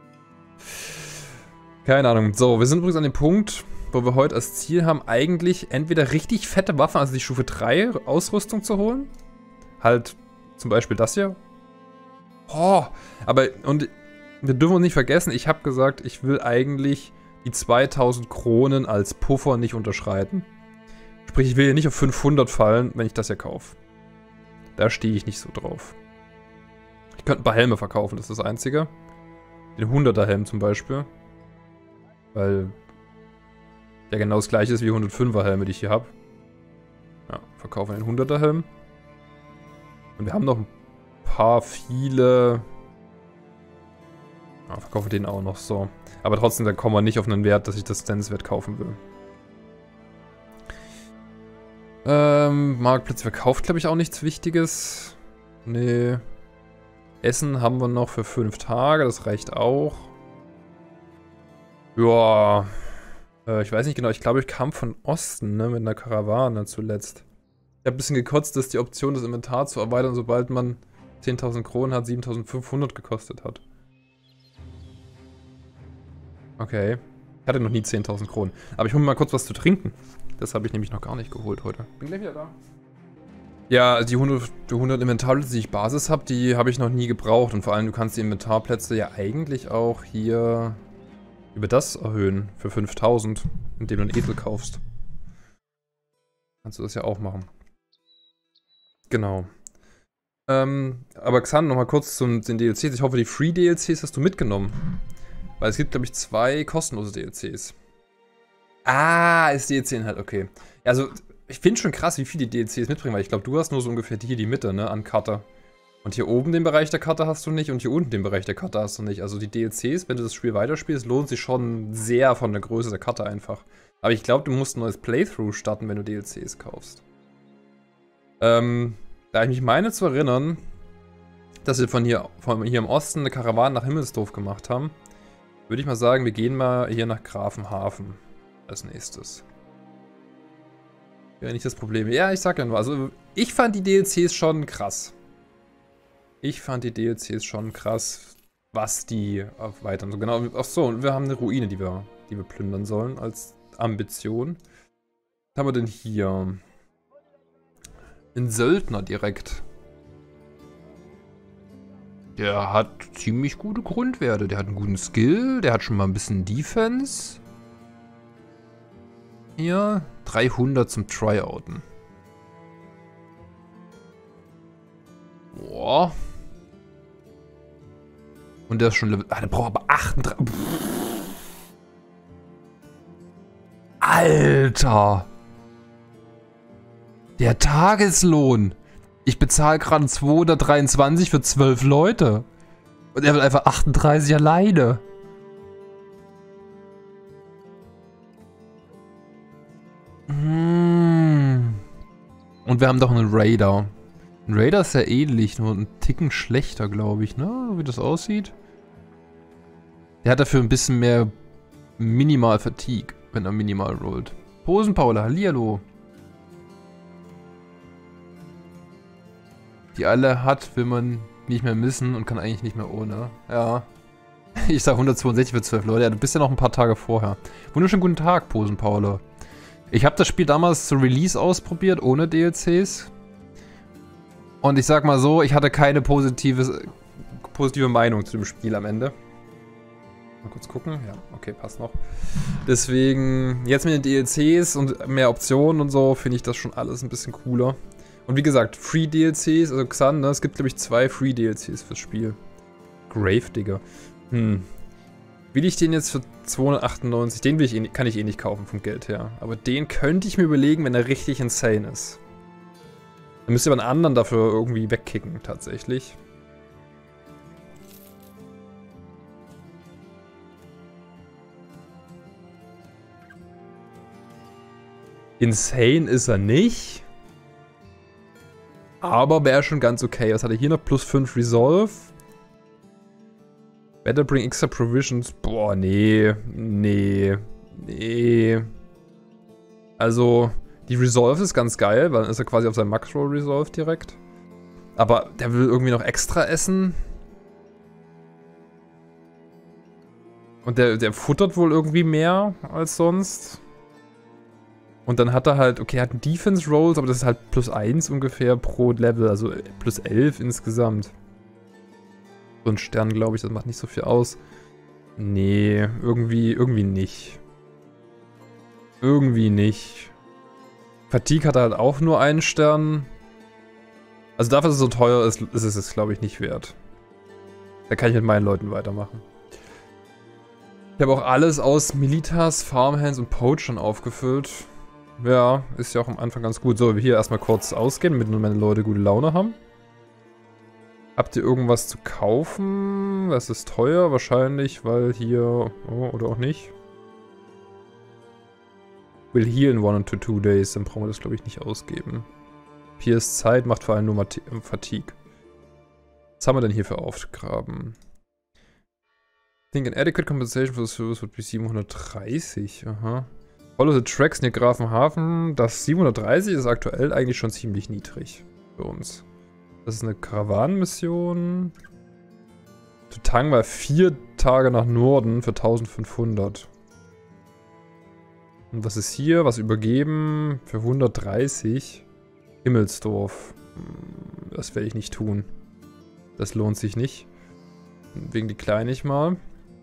Speaker 1: Keine Ahnung. So, wir sind übrigens an dem Punkt, wo wir heute als Ziel haben, eigentlich entweder richtig fette Waffen, also die Stufe drei Ausrüstung zu holen. Halt zum Beispiel das hier. Oh, aber, und wir dürfen uns nicht vergessen, ich habe gesagt, ich will eigentlich die zweitausend Kronen als Puffer nicht unterschreiten. Sprich, ich will hier nicht auf fünfhundert fallen, wenn ich das hier kaufe. Da stehe ich nicht so drauf. Ich könnte ein paar Helme verkaufen, das ist das Einzige. Den hunderter Helm zum Beispiel. Weil der genau das gleiche ist wie hundertfünfer Helme, die ich hier habe. Ja, verkaufen den hunderter Helm. Und wir haben noch ein paar, viele... Ja, verkaufe den auch noch so. Aber trotzdem, da kommen wir nicht auf einen Wert, dass ich das nennenswert kaufen will. Ähm, Marktplatz verkauft, glaube ich, auch nichts Wichtiges. Nee. Essen haben wir noch für fünf Tage, das reicht auch. Ja. Äh, ich weiß nicht genau, ich glaube, ich kam von Osten, ne, mit einer Karawane zuletzt. Ich habe ein bisschen gekotzt, dass die Option, das Inventar zu erweitern, sobald man zehntausend Kronen hat, siebentausendfünfhundert gekostet hat. Okay. Ich hatte noch nie zehntausend Kronen. Aber ich hole mir mal kurz was zu trinken. Das habe ich nämlich noch gar nicht geholt heute. Bin gleich wieder da. Ja, die hundert, die hundert Inventarplätze, die ich Basis habe, die habe ich noch nie gebraucht. Und vor allem, du kannst die Inventarplätze ja eigentlich auch hier über das erhöhen für fünftausend, indem du ein Edel kaufst. Kannst du das ja auch machen. Genau. Ähm, aber Xan, nochmal kurz zu den D L Cs. Ich hoffe, die Free-D L Cs hast du mitgenommen. Weil es gibt, glaube ich, zwei kostenlose D L Cs. Ah, ist D L C-Inhalt, okay. Also, ich finde schon krass, wie viele D L Cs mitbringen, weil ich glaube, du hast nur so ungefähr hier die Mitte, ne, an Karte. Und hier oben den Bereich der Karte hast du nicht und hier unten den Bereich der Karte hast du nicht. Also die D L Cs, wenn du das Spiel weiterspielst, lohnt sich schon sehr von der Größe der Karte einfach. Aber ich glaube, du musst ein neues Playthrough starten, wenn du D L Cs kaufst. Ähm, da ich mich meine zu erinnern, dass wir von hier, von hier im Osten eine Karawane nach Himmelsdorf gemacht haben, würde ich mal sagen, wir gehen mal hier nach Grafenhafen als nächstes. Wäre nicht das Problem. Ja, ich sag ja nur, also ich fand die D L Cs schon krass. Ich fand die D L Cs schon krass, was die erweitern. So genau, ach so, und wir haben eine Ruine, die wir, die wir plündern sollen als Ambition. Was haben wir denn hier? Ein Söldner direkt. Der hat ziemlich gute Grundwerte. Der hat einen guten Skill, der hat schon mal ein bisschen Defense. Hier, dreihundert zum Tryouten. Boah. Und der ist schon Level... Ah, der braucht aber achtunddreißig... Alter! Der Tageslohn! Ich bezahle gerade zweihundertdreiundzwanzig für zwölf Leute. Und er will einfach achtunddreißig alleine. Hm. Und wir haben doch einen Raider. Ein Raider ist ja ähnlich, nur ein Ticken schlechter, glaube ich, ne? Wie das aussieht. Der hat dafür ein bisschen mehr Minimal Fatigue, wenn er minimal rollt. Posenpaula, hallihallo. Die alle hat, will man nicht mehr missen und kann eigentlich nicht mehr ohne. Ja. Ich sag hundertzweiundsechzig für zwölf Leute. Ja, du bist ja noch ein paar Tage vorher. Wunderschönen guten Tag, Posenpaula. Ich habe das Spiel damals zu Release ausprobiert, ohne D L Cs. Und ich sag mal so, ich hatte keine positives, positive Meinung zu dem Spiel am Ende. Mal kurz gucken. Ja, okay, passt noch. Deswegen, jetzt mit den D L Cs und mehr Optionen und so, finde ich das schon alles ein bisschen cooler. Und wie gesagt, Free-D L Cs, also Xan, ne, es gibt, glaube ich, zwei Free-D L Cs fürs Spiel. Grave, Digga. Hm. Will ich den jetzt für zweihundertachtundneunzig? Den will ich eh, kann ich eh nicht kaufen vom Geld her. Aber den könnte ich mir überlegen, wenn er richtig insane ist. Dann müsst ihr aber einen anderen dafür irgendwie wegkicken, tatsächlich. Insane ist er nicht. Aber wäre schon ganz okay. Was hat er hier noch? Plus fünf Resolve. Better bring extra provisions. Boah, nee. Nee. Nee. Also, die Resolve ist ganz geil, weil dann ist er quasi auf seinem Max-Roll Resolve direkt. Aber der will irgendwie noch extra essen. Und der, der futtert wohl irgendwie mehr als sonst. Und dann hat er halt, okay, er hat einen Defense Rolls, aber das ist halt plus eins ungefähr pro Level, also plus elf insgesamt. So ein Stern, glaube ich, das macht nicht so viel aus. Nee, irgendwie, irgendwie nicht. Irgendwie nicht. Fatigue hat er halt auch nur einen Stern. Also dafür, dass es so teuer ist, ist es es, glaube ich, nicht wert. Da kann ich mit meinen Leuten weitermachen. Ich habe auch alles aus Militas, Farmhands und Poachern aufgefüllt. Ja, ist ja auch am Anfang ganz gut. So, hier erstmal kurz ausgehen, damit meine Leute gute Laune haben. Habt ihr irgendwas zu kaufen? Das ist teuer wahrscheinlich, weil hier... Oh, oder auch nicht. Will heal in one and to two days. Dann brauchen wir das, glaube ich, nicht ausgeben. Hier ist Zeit, macht vor allem nur Mati Fatigue. Was haben wir denn hier für Aufgaben? Think an adequate compensation for the service would be siebenhundertdreißig. Aha. Follow the tracks near Grafenhafen. Das siebenhundertdreißig ist aktuell eigentlich schon ziemlich niedrig für uns. Das ist eine Karawanenmission. Tutang war vier Tage nach Norden für eintausendfünfhundert. Und was ist hier? Was übergeben für hundertdreißig? Himmelsdorf. Das werde ich nicht tun. Das lohnt sich nicht. Wegen die kleine ich mal.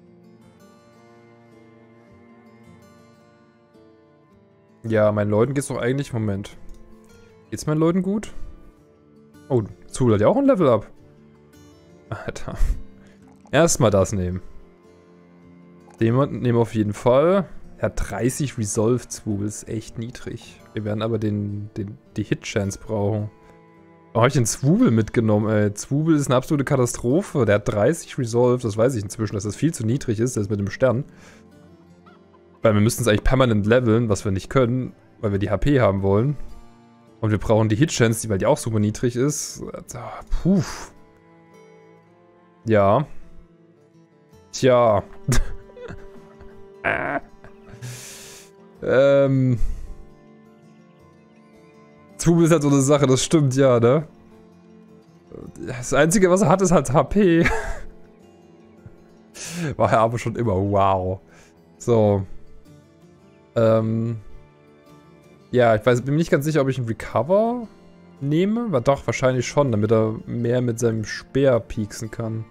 Speaker 1: Ja, meinen Leuten geht's doch eigentlich... Moment. Geht's meinen Leuten gut? Oh, Zul hat ja auch ein Level Up. Alter. Erstmal das nehmen. Den nehmen wir auf jeden Fall. Er hat dreißig Resolve Zwubel, ist echt niedrig. Wir werden aber den, den, die Hit-Chance brauchen. Oh, habe ich den Zwubel mitgenommen, ey. Zwubel ist eine absolute Katastrophe. Der hat dreißig Resolve, das weiß ich inzwischen, dass das viel zu niedrig ist, das ist mit dem Stern. Weil wir müssten es eigentlich permanent leveln, was wir nicht können, weil wir die H P haben wollen. Und wir brauchen die Hit-Chance, weil die auch super niedrig ist. Puh. Ja. Tja. ähm. Zwubel ist halt so eine Sache, das stimmt, ja, ne? Das Einzige, was er hat, ist halt H P. War er aber schon immer, wow. So. Ähm. Ja, ich weiß, bin mir nicht ganz sicher, ob ich einen Recover nehme. War doch, wahrscheinlich schon, damit er mehr mit seinem Speer pieksen kann.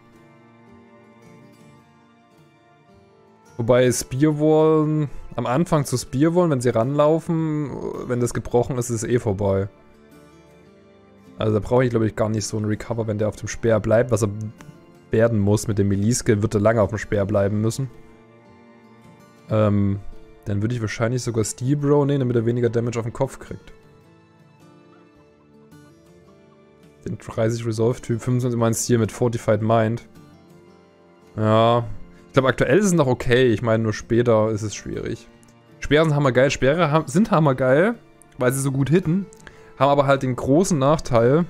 Speaker 1: Wobei Spearwallen, am Anfang zu Spearwallen, wenn sie ranlaufen, wenn das gebrochen ist, ist es eh vorbei. Also da brauche ich, glaube ich, gar nicht so einen Recover, wenn der auf dem Speer bleibt. Was er werden muss mit dem Melee-Skill, wird er lange auf dem Speer bleiben müssen. Ähm, dann würde ich wahrscheinlich sogar Steel Bro nehmen, damit er weniger Damage auf den Kopf kriegt. Den dreißig Resolve-Typ, fünfundzwanzig Mein Steel mit Fortified Mind. Ja, ich glaube aktuell ist es noch okay, ich meine nur später ist es schwierig. Speere sind hammergeil, Speere sind hammergeil, weil sie so gut hitten, haben aber halt den großen Nachteil,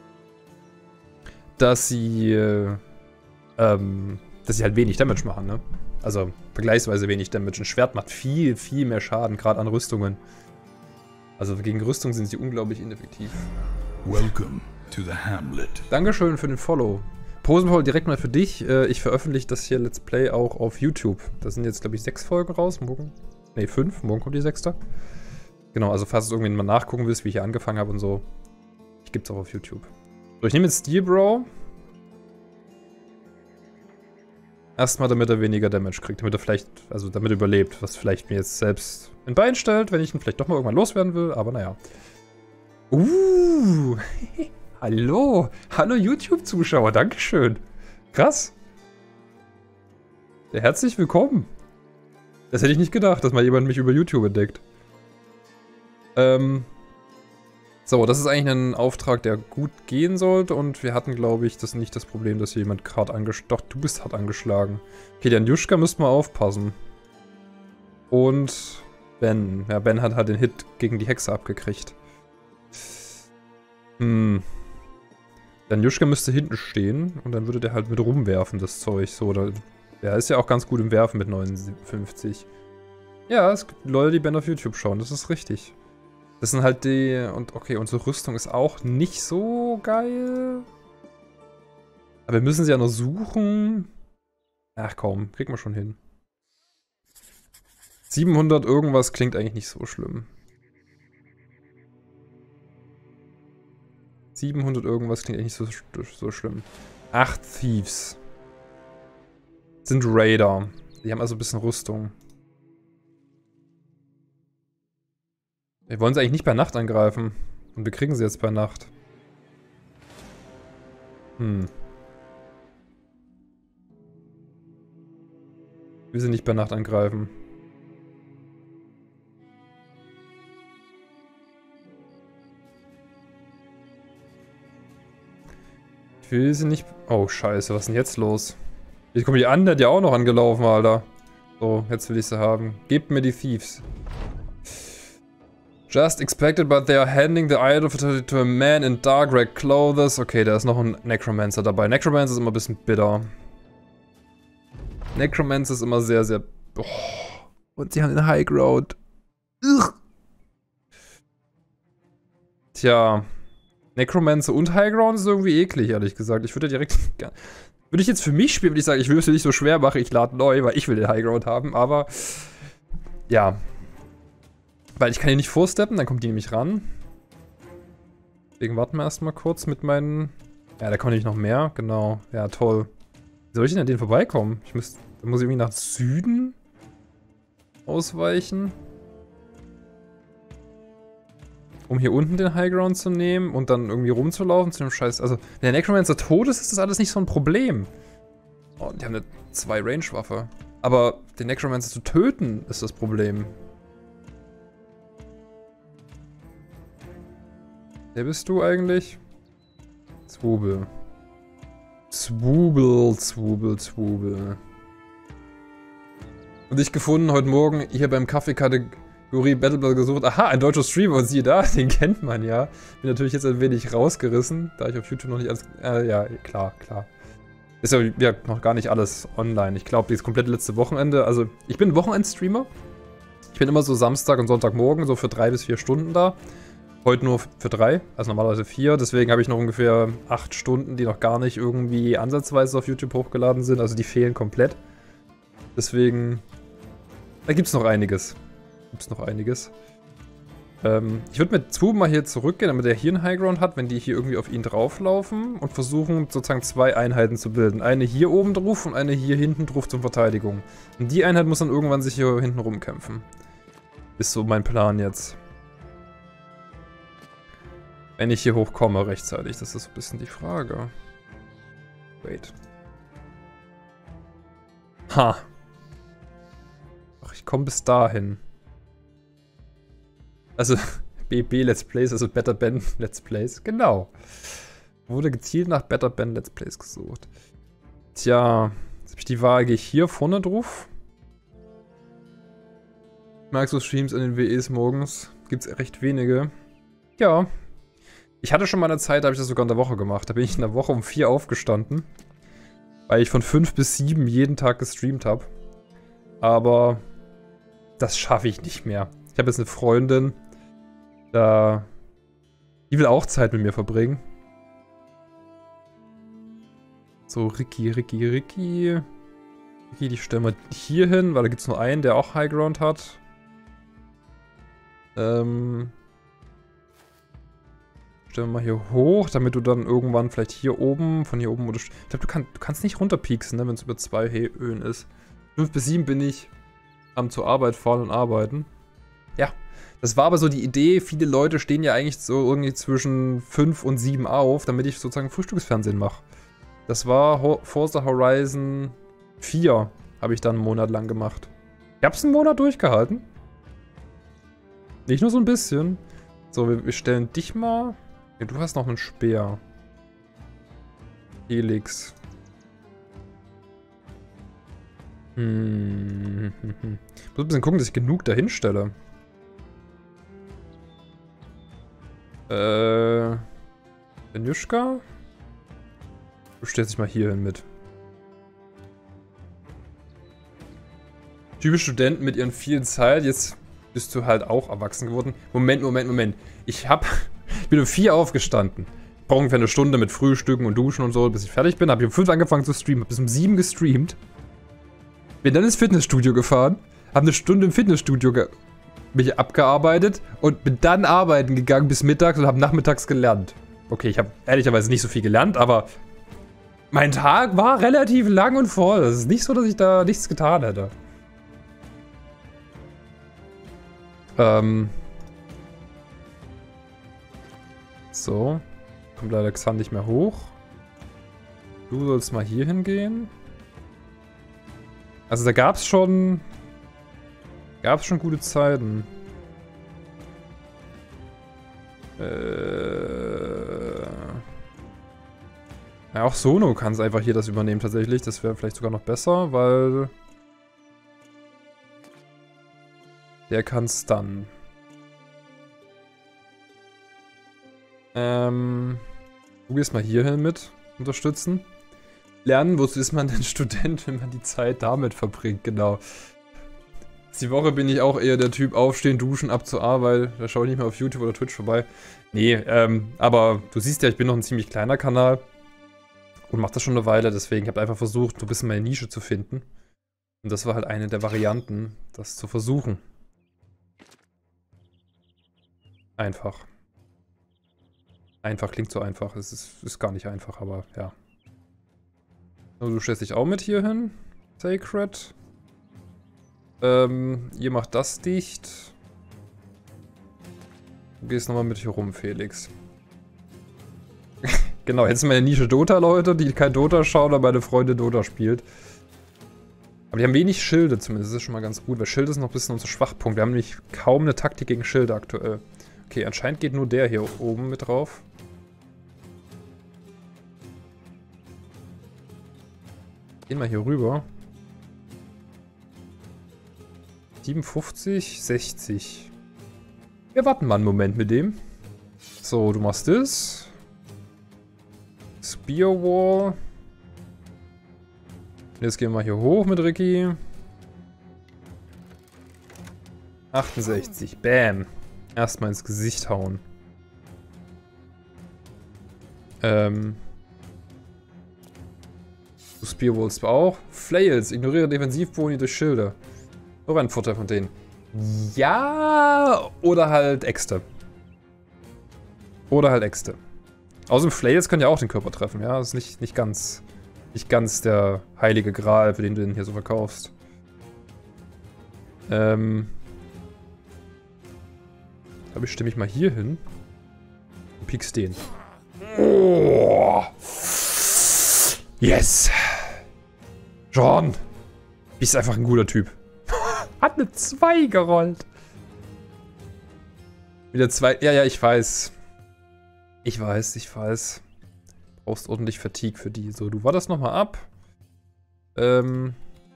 Speaker 1: dass sie, äh, ähm, dass sie halt wenig Damage machen, ne? Also vergleichsweise wenig Damage. Ein Schwert macht viel, viel mehr Schaden, gerade an Rüstungen. Also gegen Rüstung sind sie unglaublich ineffektiv. Welcome to the Hamlet. Dankeschön für den Follow. Posenpaul, direkt mal für dich. Ich veröffentliche das hier Let's Play auch auf YouTube. Da sind jetzt, glaube ich, sechs Folgen raus. Morgen. Ne, fünf. Morgen kommt die sechste. Genau, also falls du irgendwie mal nachgucken willst, wie ich hier angefangen habe und so. Ich gibt's auch auf YouTube. So, ich nehme jetzt Steel Bro. Erstmal, damit er weniger Damage kriegt, damit er vielleicht, also damit er überlebt, was vielleicht mir jetzt selbst ein Bein stellt, wenn ich ihn vielleicht doch mal irgendwann loswerden will, aber naja. Uh, hallo, hallo YouTube-Zuschauer, dankeschön. Krass. Ja, herzlich willkommen. Das hätte ich nicht gedacht, dass mal jemand mich über YouTube entdeckt. Ähm, so, das ist eigentlich ein Auftrag, der gut gehen sollte und wir hatten, glaube ich, das nicht das Problem, dass hier jemand hart angeschlagen... Doch, du bist hart angeschlagen. Okay, der Njushka müsste mal aufpassen. Und Ben. Ja, Ben hat halt den Hit gegen die Hexe abgekriegt. Hm. Der Njushka müsste hinten stehen und dann würde der halt mit rumwerfen, das Zeug. So, oder... Der ist ja auch ganz gut im Werfen mit neunundfünfzig. Ja, es gibt Leute, die Ben auf YouTube schauen, das ist richtig. Das sind halt die... Und okay, unsere Rüstung ist auch nicht so geil. Aber wir müssen sie ja noch suchen. Ach komm, kriegen wir schon hin. siebenhundert irgendwas klingt eigentlich nicht so schlimm. siebenhundert irgendwas klingt eigentlich nicht so, so schlimm. Acht Thieves. Sind Raider. Die haben also ein bisschen Rüstung. Wir wollen sie eigentlich nicht bei Nacht angreifen. Und wir kriegen sie jetzt bei Nacht. Hm. Ich will sie nicht bei Nacht angreifen. Ich will sie nicht... Oh, scheiße, was ist denn jetzt los? Jetzt kommt die andere, die auch noch angelaufen, Alter. So, jetzt will ich sie haben. Gebt mir die Thieves. Just expected, but they are handing the idol to a man in dark red clothes. Okay, da ist noch ein Necromancer dabei. Necromancer ist immer ein bisschen bitter. Necromancer ist immer sehr, sehr... Oh. Und sie haben den High Ground. Ugh. Tja. Necromancer und High Ground ist irgendwie eklig, ehrlich gesagt. Ich würde direkt... Würde ich jetzt für mich spielen, würde ich sagen, ich will es nicht so schwer machen, ich lade neu, weil ich will den High Ground haben, aber... Ja. Weil ich kann hier nicht vorsteppen, dann kommt die nämlich ran. Deswegen warten wir erstmal kurz mit meinen... Ja, da kommt nämlich noch mehr, genau. Ja, toll. Wie soll ich denn an denen vorbeikommen? Ich muss, da muss ich irgendwie nach Süden ausweichen. Um hier unten den High Ground zu nehmen und dann irgendwie rumzulaufen zu dem Scheiß. Also, wenn der Necromancer tot ist, ist das alles nicht so ein Problem. Oh, die haben eine zwei Range-Waffe. Aber den Necromancer zu töten, ist das Problem. Wer bist du eigentlich? Zwubel. Zwubel, Zwubel, Zwubel. Und ich gefunden heute Morgen hier beim Kaffeekategorie Battleblood gesucht. Aha, ein deutscher Streamer und siehe da, den kennt man ja. Bin natürlich jetzt ein wenig rausgerissen, da ich auf YouTube noch nicht alles... Äh, ja, klar, klar. Ist ja, ja noch gar nicht alles online. Ich glaube, dieses komplette letzte Wochenende, also ich bin Wochenend-Streamer. Ich bin immer so Samstag und Sonntagmorgen so für drei bis vier Stunden da. Heute nur für drei, also normalerweise vier. Deswegen habe ich noch ungefähr acht Stunden, die noch gar nicht irgendwie ansatzweise auf YouTube hochgeladen sind. Also die fehlen komplett. Deswegen, da gibt es noch einiges. Gibt es noch einiges. Ähm, ich würde mit Zwu mal hier zurückgehen, damit er hier einen Highground hat, wenn die hier irgendwie auf ihn drauflaufen. Und versuchen sozusagen zwei Einheiten zu bilden. Eine hier oben drauf und eine hier hinten drauf zur Verteidigung. Und die Einheit muss dann irgendwann sich hier hinten rumkämpfen. Ist so mein Plan jetzt. Wenn ich hier hochkomme rechtzeitig, das ist so ein bisschen die Frage. Wait. Ha. Ach, ich komme bis dahin. Also, B B Let's Plays, also Better Ben Let's Plays. Genau. Wurde gezielt nach Better Ben Let's Plays gesucht. Tja, jetzt habe ich die Wahl, gehe ich hier vorne drauf. Magst du Streams in den W Es morgens? Gibt es recht wenige. Ja. Ich hatte schon mal eine Zeit, da habe ich das sogar in der Woche gemacht. Da bin ich in der Woche um vier aufgestanden. Weil ich von fünf bis sieben jeden Tag gestreamt habe. Aber das schaffe ich nicht mehr. Ich habe jetzt eine Freundin, da die will auch Zeit mit mir verbringen. So, Ricky, Ricky, Ricky. Ricky, die stellen wir hier hin, weil da gibt es nur einen, der auch High Ground hat. Ähm... Stellen wir mal hier hoch, damit du dann irgendwann vielleicht hier oben, von hier oben oder... Ich glaube, du, kann, du kannst nicht runterpieksen, ne, wenn es über zwei Höhen ist. fünf bis sieben bin ich am zur Arbeit fahren und arbeiten. Ja, das war aber so die Idee. Viele Leute stehen ja eigentlich so irgendwie zwischen fünf und sieben auf, damit ich sozusagen Frühstücksfernsehen mache. Das war Ho Forza Horizon vier, habe ich dann einen Monat lang gemacht. Ich habe es einen Monat durchgehalten. Nicht nur so ein bisschen. So, wir, wir stellen dich mal... Ja, du hast noch einen Speer. Helix. Hm. Ich muss ein bisschen gucken, dass ich genug dahin stelle. Äh. Benjuschka? Du stellst dich mal hier hin mit. Typische Studenten mit ihren vielen Zeit. Jetzt bist du halt auch erwachsen geworden. Moment, Moment, Moment. Ich hab... Ich bin um vier aufgestanden. Ich brauche ungefähr eine Stunde mit Frühstücken und Duschen und so, bis ich fertig bin. Hab ich um fünf angefangen zu streamen. Hab bis um sieben gestreamt. Bin dann ins Fitnessstudio gefahren. Hab eine Stunde im Fitnessstudio ge mich abgearbeitet. Und bin dann arbeiten gegangen bis mittags und hab nachmittags gelernt. Okay, ich habe ehrlicherweise nicht so viel gelernt, aber... Mein Tag war relativ lang und voll. Es ist nicht so, dass ich da nichts getan hätte. Ähm... So. Kommt leider Xan nicht mehr hoch. Du sollst mal hier hingehen. Also da gab's schon... Gab's schon gute Zeiten. Äh... Ja, auch Sono kann es einfach hier das übernehmen tatsächlich. Das wäre vielleicht sogar noch besser, weil... Der kann es dann. Ähm, du gehst mal hierhin mit unterstützen. Lernen, wozu ist man denn Student, wenn man die Zeit damit verbringt, genau. Die Woche bin ich auch eher der Typ aufstehen, duschen, ab zur Arbeit. Da schaue ich nicht mehr auf YouTube oder Twitch vorbei. Nee, ähm, aber du siehst ja, ich bin noch ein ziemlich kleiner Kanal. Und mach das schon eine Weile, deswegen habe ich einfach versucht, so ein bisschen meine Nische zu finden. Und das war halt eine der Varianten, das zu versuchen. Einfach. Einfach klingt so einfach. Es ist, ist gar nicht einfach, aber ja. Also du stellst dich auch mit hier hin. Sacred. Ähm, ihr macht das dicht. Du gehst nochmal mit hier rum, Felix. Genau, jetzt ist meine Nische Dota, Leute, die kein Dota schauen, aber meine Freunde Dota spielt. Aber die haben wenig Schilde zumindest, das ist schon mal ganz gut, weil Schilde ist noch ein bisschen unser Schwachpunkt. Wir haben nämlich kaum eine Taktik gegen Schilde aktuell. Okay, anscheinend geht nur der hier oben mit drauf. Gehen wir hier rüber. siebenundfünfzig, sechzig. Wir warten mal einen Moment mit dem. So, du machst das. Spearwall. Jetzt gehen wir hier hoch mit Ricky. achtundsechzig. Bam. Erstmal ins Gesicht hauen. Ähm. Du Spearwallst auch. Flails. Ignoriere Defensivboni durch Schilde. Noch ein Vorteil von denen. Ja. Oder halt Äxte. Oder halt Äxte. Außerdem Flails können ja auch den Körper treffen, ja. Das ist nicht, nicht ganz. Nicht ganz der heilige Gral, für den du den hier so verkaufst. Ähm. Da stimme ich mal hier hin. Und piekst den. Oh. Yes! John! Bist einfach ein guter Typ. Hat eine zwei gerollt. Wieder zwei. Ja, ja, ich weiß. Ich weiß, ich weiß. Brauchst ordentlich Fatigue für die. So, du wartest nochmal ab. Ähm.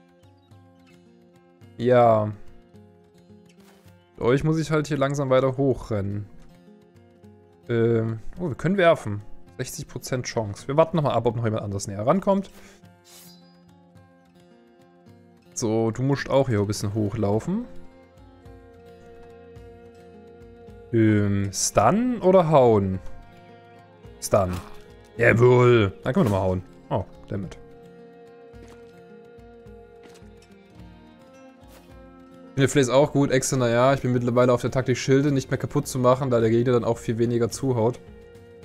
Speaker 1: Ja. Mit euch muss ich halt hier langsam weiter hochrennen. Ähm. Oh, wir können werfen. sechzig Prozent Chance. Wir warten nochmal ab, ob noch jemand anderes näher rankommt. So, du musst auch hier ein bisschen hochlaufen. Ähm, Stun oder hauen? Stun. Jawohl. Dann können wir nochmal hauen. Oh, damit. Ich finde Flays auch gut. Extra, naja, ich bin mittlerweile auf der Taktik Schilde nicht mehr kaputt zu machen, da der Gegner dann auch viel weniger zuhaut.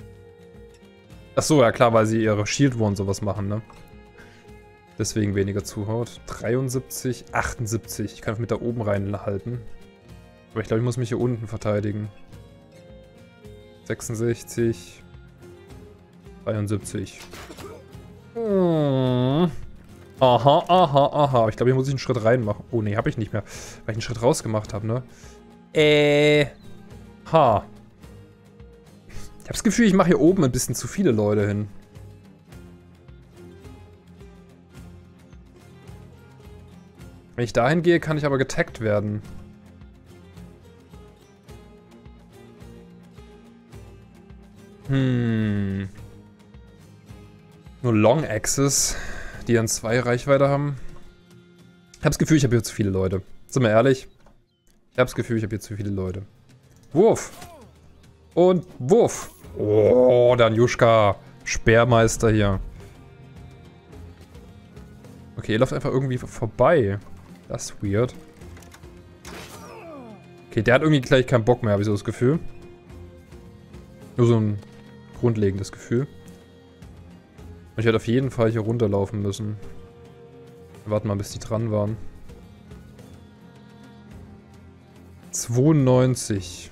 Speaker 1: Achso, ja klar, weil sie ihre Shield Wall und sowas machen, ne? Deswegen weniger Zuhaut. dreiundsiebzig, achtundsiebzig. Ich kann mit da oben reinhalten. Aber ich glaube, ich muss mich hier unten verteidigen. sechsundsechzig. dreiundsiebzig. Hm. Aha, aha, aha. Aber ich glaube, hier muss ich einen Schritt rein machen. Oh, nee, habe ich nicht mehr. Weil ich einen Schritt rausgemacht habe, ne? Äh. Ha. Ich habe das Gefühl, ich mache hier oben ein bisschen zu viele Leute hin. Wenn ich dahin gehe, kann ich aber getaggt werden. Hm. Nur Long Axes, die dann zwei Reichweite haben. Ich habe das Gefühl, ich habe hier zu viele Leute. Sind wir ehrlich? Ich habe das Gefühl, ich habe hier zu viele Leute. Wurf! Und Wurf! Oh, der Anjuschka. Speermeister hier. Okay, ihr läuft einfach irgendwie vorbei. Das ist weird. Okay, der hat irgendwie gleich keinen Bock mehr, habe ich so das Gefühl. Nur so ein grundlegendes Gefühl. Und ich hätte auf jeden Fall hier runterlaufen müssen. Warten mal, bis die dran waren. zweiundneunzig.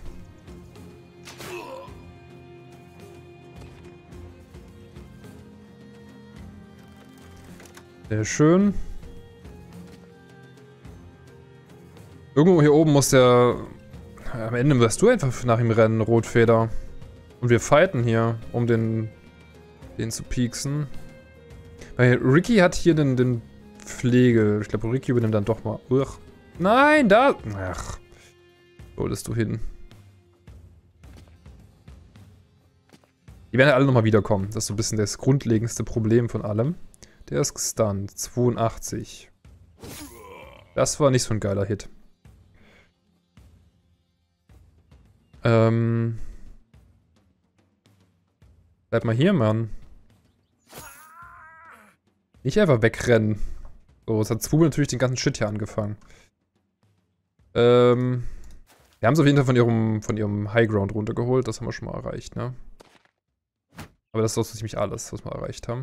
Speaker 1: Sehr schön. Irgendwo hier oben muss der... Am Ende wirst du einfach nach ihm rennen, Rotfeder. Und wir fighten hier, um den... den zu pieksen. Weil Ricky hat hier den, den Pflege. Ich glaube, Ricky übernimmt dann doch mal... Uch. Nein, da... Ach. Wo wolltest du hin? Die werden ja alle nochmal wiederkommen. Das ist so ein bisschen das grundlegendste Problem von allem. Der ist gestunt. zweiundachtzig. Das war nicht so ein geiler Hit. Ähm. Bleib mal hier, Mann. Nicht einfach wegrennen. So, es hat Zwubel natürlich den ganzen Shit hier angefangen. Ähm. Wir haben es auf jeden Fall von ihrem, von ihrem Highground runtergeholt. Das haben wir schon mal erreicht, ne? Aber das ist auch so ziemlich alles, was wir erreicht haben.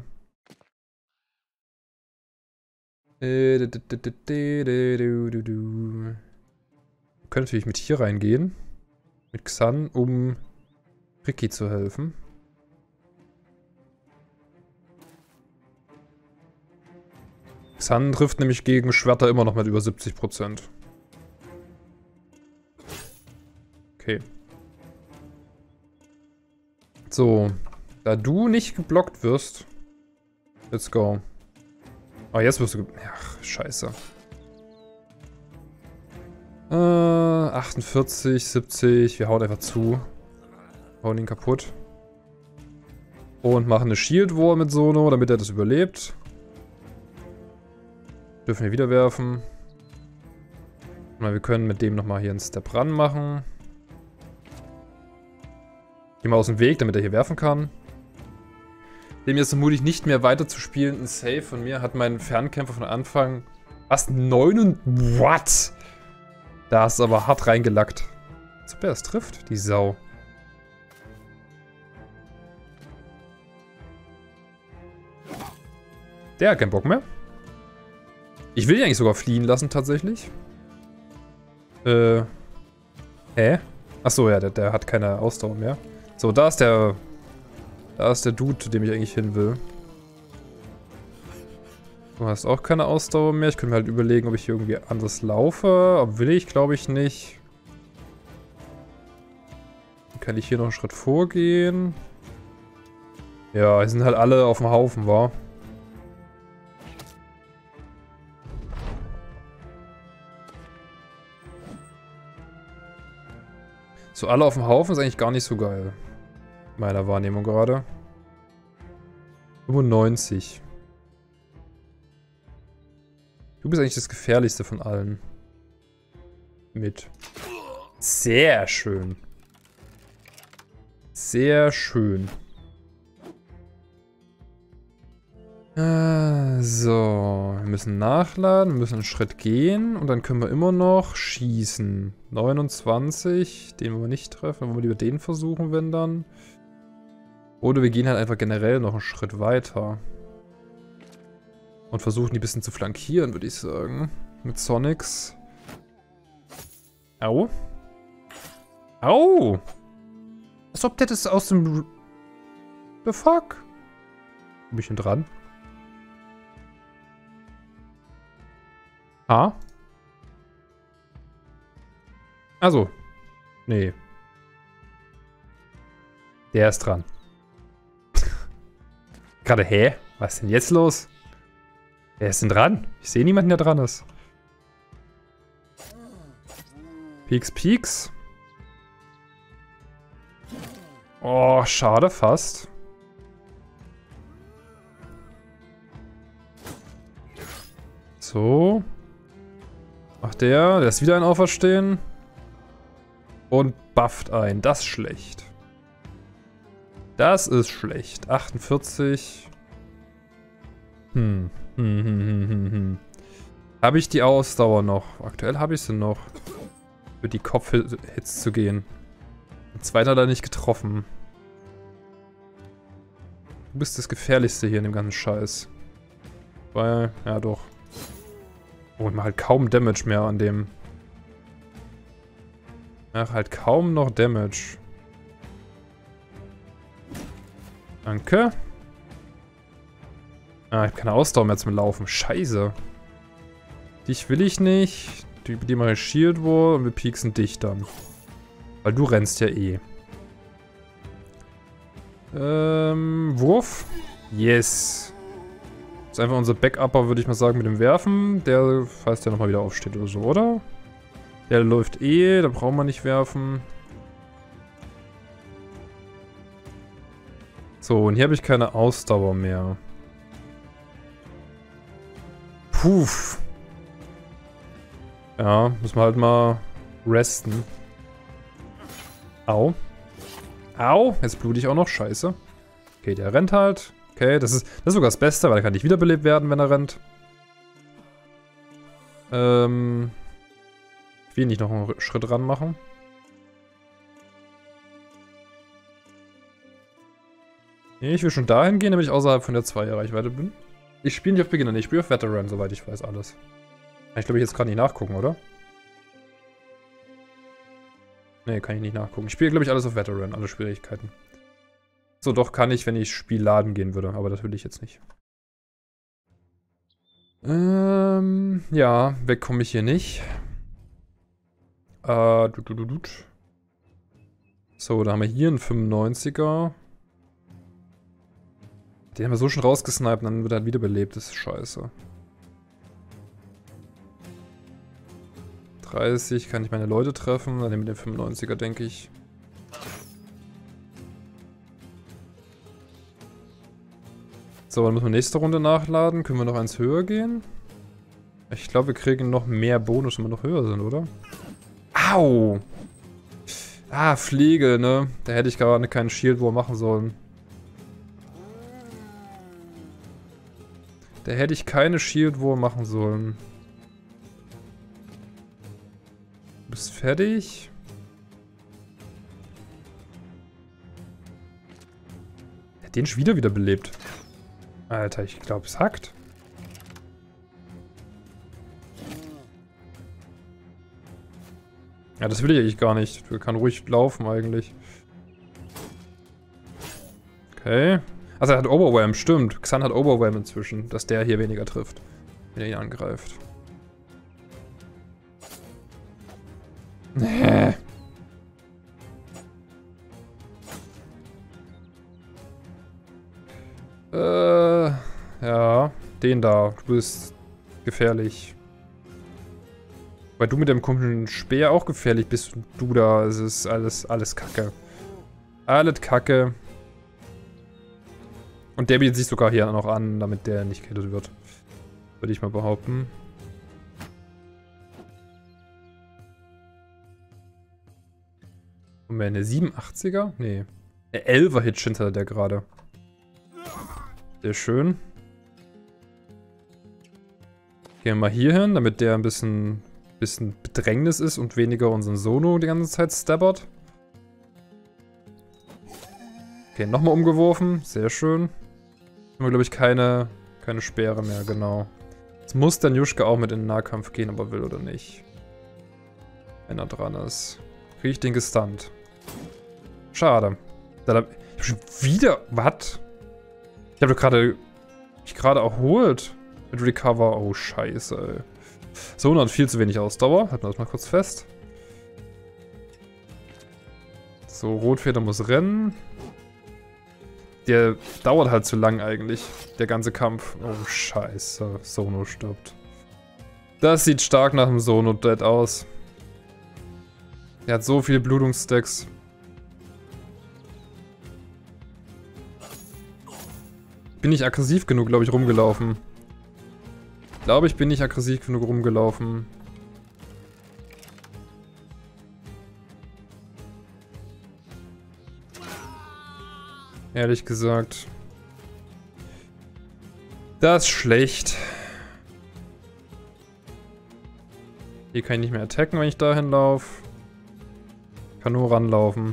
Speaker 1: Wir können natürlich mit hier reingehen. Mit Xan, um Ricky zu helfen. Xan trifft nämlich gegen Schwerter immer noch mit über siebzig Prozent. Okay. So. Da du nicht geblockt wirst. Let's go. Oh, jetzt wirst du... Ach, scheiße. Äh, achtundvierzig, siebzig. Wir hauen einfach zu. Hauen ihn kaputt. Und machen eine Shield Wall mit Sono, damit er das überlebt. Dürfen wir wieder werfen. Und wir können mit dem nochmal hier einen Step ran machen. Geh mal aus dem Weg, damit er hier werfen kann. Dem jetzt vermutlich nicht mehr weiter zu spielen. Ein Save von mir hat mein Fernkämpfer von Anfang. Was? neun und. What? Da hast du aber hart reingelackt. Als ob er es trifft, die Sau. Der hat keinen Bock mehr. Ich will ihn eigentlich sogar fliehen lassen, tatsächlich. Äh. Hä? Achso, ja, der, der hat keine Ausdauer mehr. So, da ist der. Da ist der Dude, zu dem ich eigentlich hin will. Du hast auch keine Ausdauer mehr. Ich könnte mir halt überlegen, ob ich hier irgendwie anders laufe. Aber will ich, glaube ich, nicht. Dann kann ich hier noch einen Schritt vorgehen. Ja, die sind halt alle auf dem Haufen, wa? So, alle auf dem Haufen ist eigentlich gar nicht so geil. Meiner Wahrnehmung gerade. fünfundneunzig. Du bist eigentlich das gefährlichste von allen. Mit. Sehr schön. Sehr schön. Ah, so. Wir müssen nachladen, wir müssen einen Schritt gehen und dann können wir immer noch schießen. neunundzwanzig. Den wollen wir nicht treffen. Dann wollen wir lieber den versuchen, wenn dann. Oder wir gehen halt einfach generell noch einen Schritt weiter. Und versuchen die ein bisschen zu flankieren, würde ich sagen. Mit Sonics. Au. Au! Als ob der das aus dem... The fuck? Bin ich denn dran? Ah? Also. Nee. Der ist dran. Gerade, hä? Was ist denn jetzt los? Wer ist denn dran? Ich sehe niemanden, der dran ist. Peaks, Peaks. Oh, schade, fast. So. Macht der. Der ist wieder ein Auferstehen. Und bufft ein. Das ist schlecht. Das ist schlecht. achtundvierzig. Hm. Hm, hm, hm, hm, hm. Habe ich die Ausdauer noch? Aktuell habe ich sie noch. Für die Kopfhits zu gehen. Der zweite hat er nicht getroffen. Du bist das Gefährlichste hier in dem ganzen Scheiß. Weil, ja doch. Oh, ich mache halt kaum Damage mehr an dem. Ich mache halt kaum noch Damage. Danke. Ah, ich habe keine Ausdauer mehr zum Laufen. Scheiße. Dich will ich nicht. Die, die mache ich Shield Wall und wir pieksen dich dann. Weil du rennst ja eh. Ähm, Wurf. Yes. Das ist einfach unser Backupper, würde ich mal sagen, mit dem Werfen. Der, falls der nochmal wieder aufsteht oder so, oder? Der läuft eh, da brauchen wir nicht werfen. So, und hier habe ich keine Ausdauer mehr. Puff. Ja, müssen wir halt mal resten. Au. Au, jetzt blute ich auch noch, scheiße. Okay, der rennt halt. Okay, das ist, das ist sogar das Beste, weil er kann nicht wiederbelebt werden, wenn er rennt. Ähm... Ich will nicht noch einen Schritt ran machen. Nee, ich will schon dahin gehen, damit ich außerhalb von der zwei Reichweite bin. Ich spiele nicht auf Beginner, ich spiele auf Veteran, soweit ich weiß, alles. Ich glaube, ich jetzt gerade nicht nachgucken, oder? Nee, kann ich nicht nachgucken. Ich spiele, glaube ich, alles auf Veteran, alle Schwierigkeiten. So, doch kann ich, wenn ich Spiel laden gehen würde, aber das will ich jetzt nicht. Ähm, ja, weg komme ich hier nicht. Äh, du, du, du, du. So, da haben wir hier einen fünfundneunziger. Den haben wir so schon rausgesniped, dann wird er halt wiederbelebt. Das ist scheiße. dreißig, kann ich meine Leute treffen. Dann mit dem fünfundneunziger, denke ich. So, dann müssen wir nächste Runde nachladen. Können wir noch eins höher gehen? Ich glaube, wir kriegen noch mehr Bonus, wenn wir noch höher sind, oder? Au! Ah, Pflege, ne? Da hätte ich gerade keinen Shield Wall machen sollen. Da hätte ich keine Shield Wall machen sollen. Du bist fertig. Der hat den schon wieder wiederbelebt. Alter, ich glaube, es hackt. Ja, das will ich eigentlich gar nicht. Der kann ruhig laufen eigentlich. Okay. Also er hat Overwhelm, stimmt. Xan hat Overwhelm inzwischen, dass der hier weniger trifft, wenn er ihn angreift. Nee. Äh, ja, den da. Du bist gefährlich. Weil du mit dem komischen Speer auch gefährlich bist und du da. Es ist alles, alles Kacke. Alles Kacke. Und der bietet sich sogar hier noch an, damit der nicht gekillt wird. Würde ich mal behaupten. Und eine siebenundachtziger? Nee. Der elfer Hitch hinter der gerade. Sehr schön. Gehen wir mal hier hin, damit der ein bisschen, bisschen Bedrängnis ist und weniger unseren Sono die ganze Zeit stabbert. Okay, nochmal umgeworfen. Sehr schön. Haben wir, glaube ich, keine, keine Speere mehr, genau. Jetzt muss der Njuschka auch mit in den Nahkampf gehen, ob er will oder nicht. Wenn er dran ist. Kriege ich den gestunt. Schade. Da hab ich schon wieder... Was? Ich habe doch gerade... mich gerade erholt. Mit Recover. Oh, scheiße, ey. Sono hat viel zu wenig Ausdauer. Halten wir das mal kurz fest. So, Rotfeder muss rennen. Der dauert halt zu lang eigentlich. Der ganze Kampf. Oh, scheiße. Sono stirbt. Das sieht stark nach dem Sono-Dead aus. Er hat so viele Blutungsstacks. Bin ich aggressiv genug, glaube ich, rumgelaufen. Ich glaube, ich bin nicht aggressiv genug rumgelaufen. Ehrlich gesagt. Das ist schlecht. Hier kann ich nicht mehr attacken, wenn ich dahin laufe. Kann nur ranlaufen.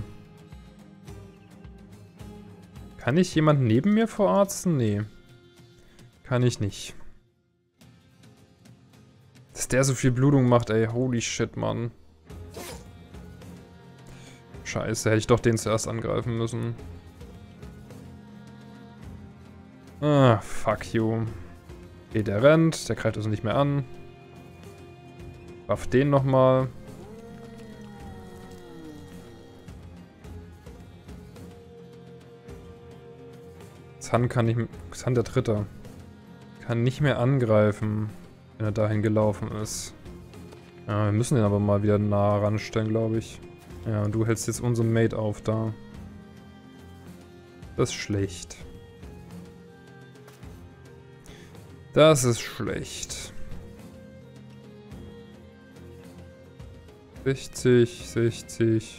Speaker 1: Kann ich jemanden neben mir verarzten? Nee. Kann ich nicht. Dass der so viel Blutung macht, ey. Holy shit, Mann. Scheiße, hätte ich doch den zuerst angreifen müssen. Ah, fuck you. Okay, der rennt. Der greift also nicht mehr an. Buff den nochmal. Zan kann nicht mehr... Zan der Dritte. Kann nicht mehr angreifen, wenn er dahin gelaufen ist. Ja, wir müssen den aber mal wieder nah ranstellen, glaube ich. Ja, und du hältst jetzt unseren Mate auf da. Das ist schlecht. Das ist schlecht. sechzig, sechzig.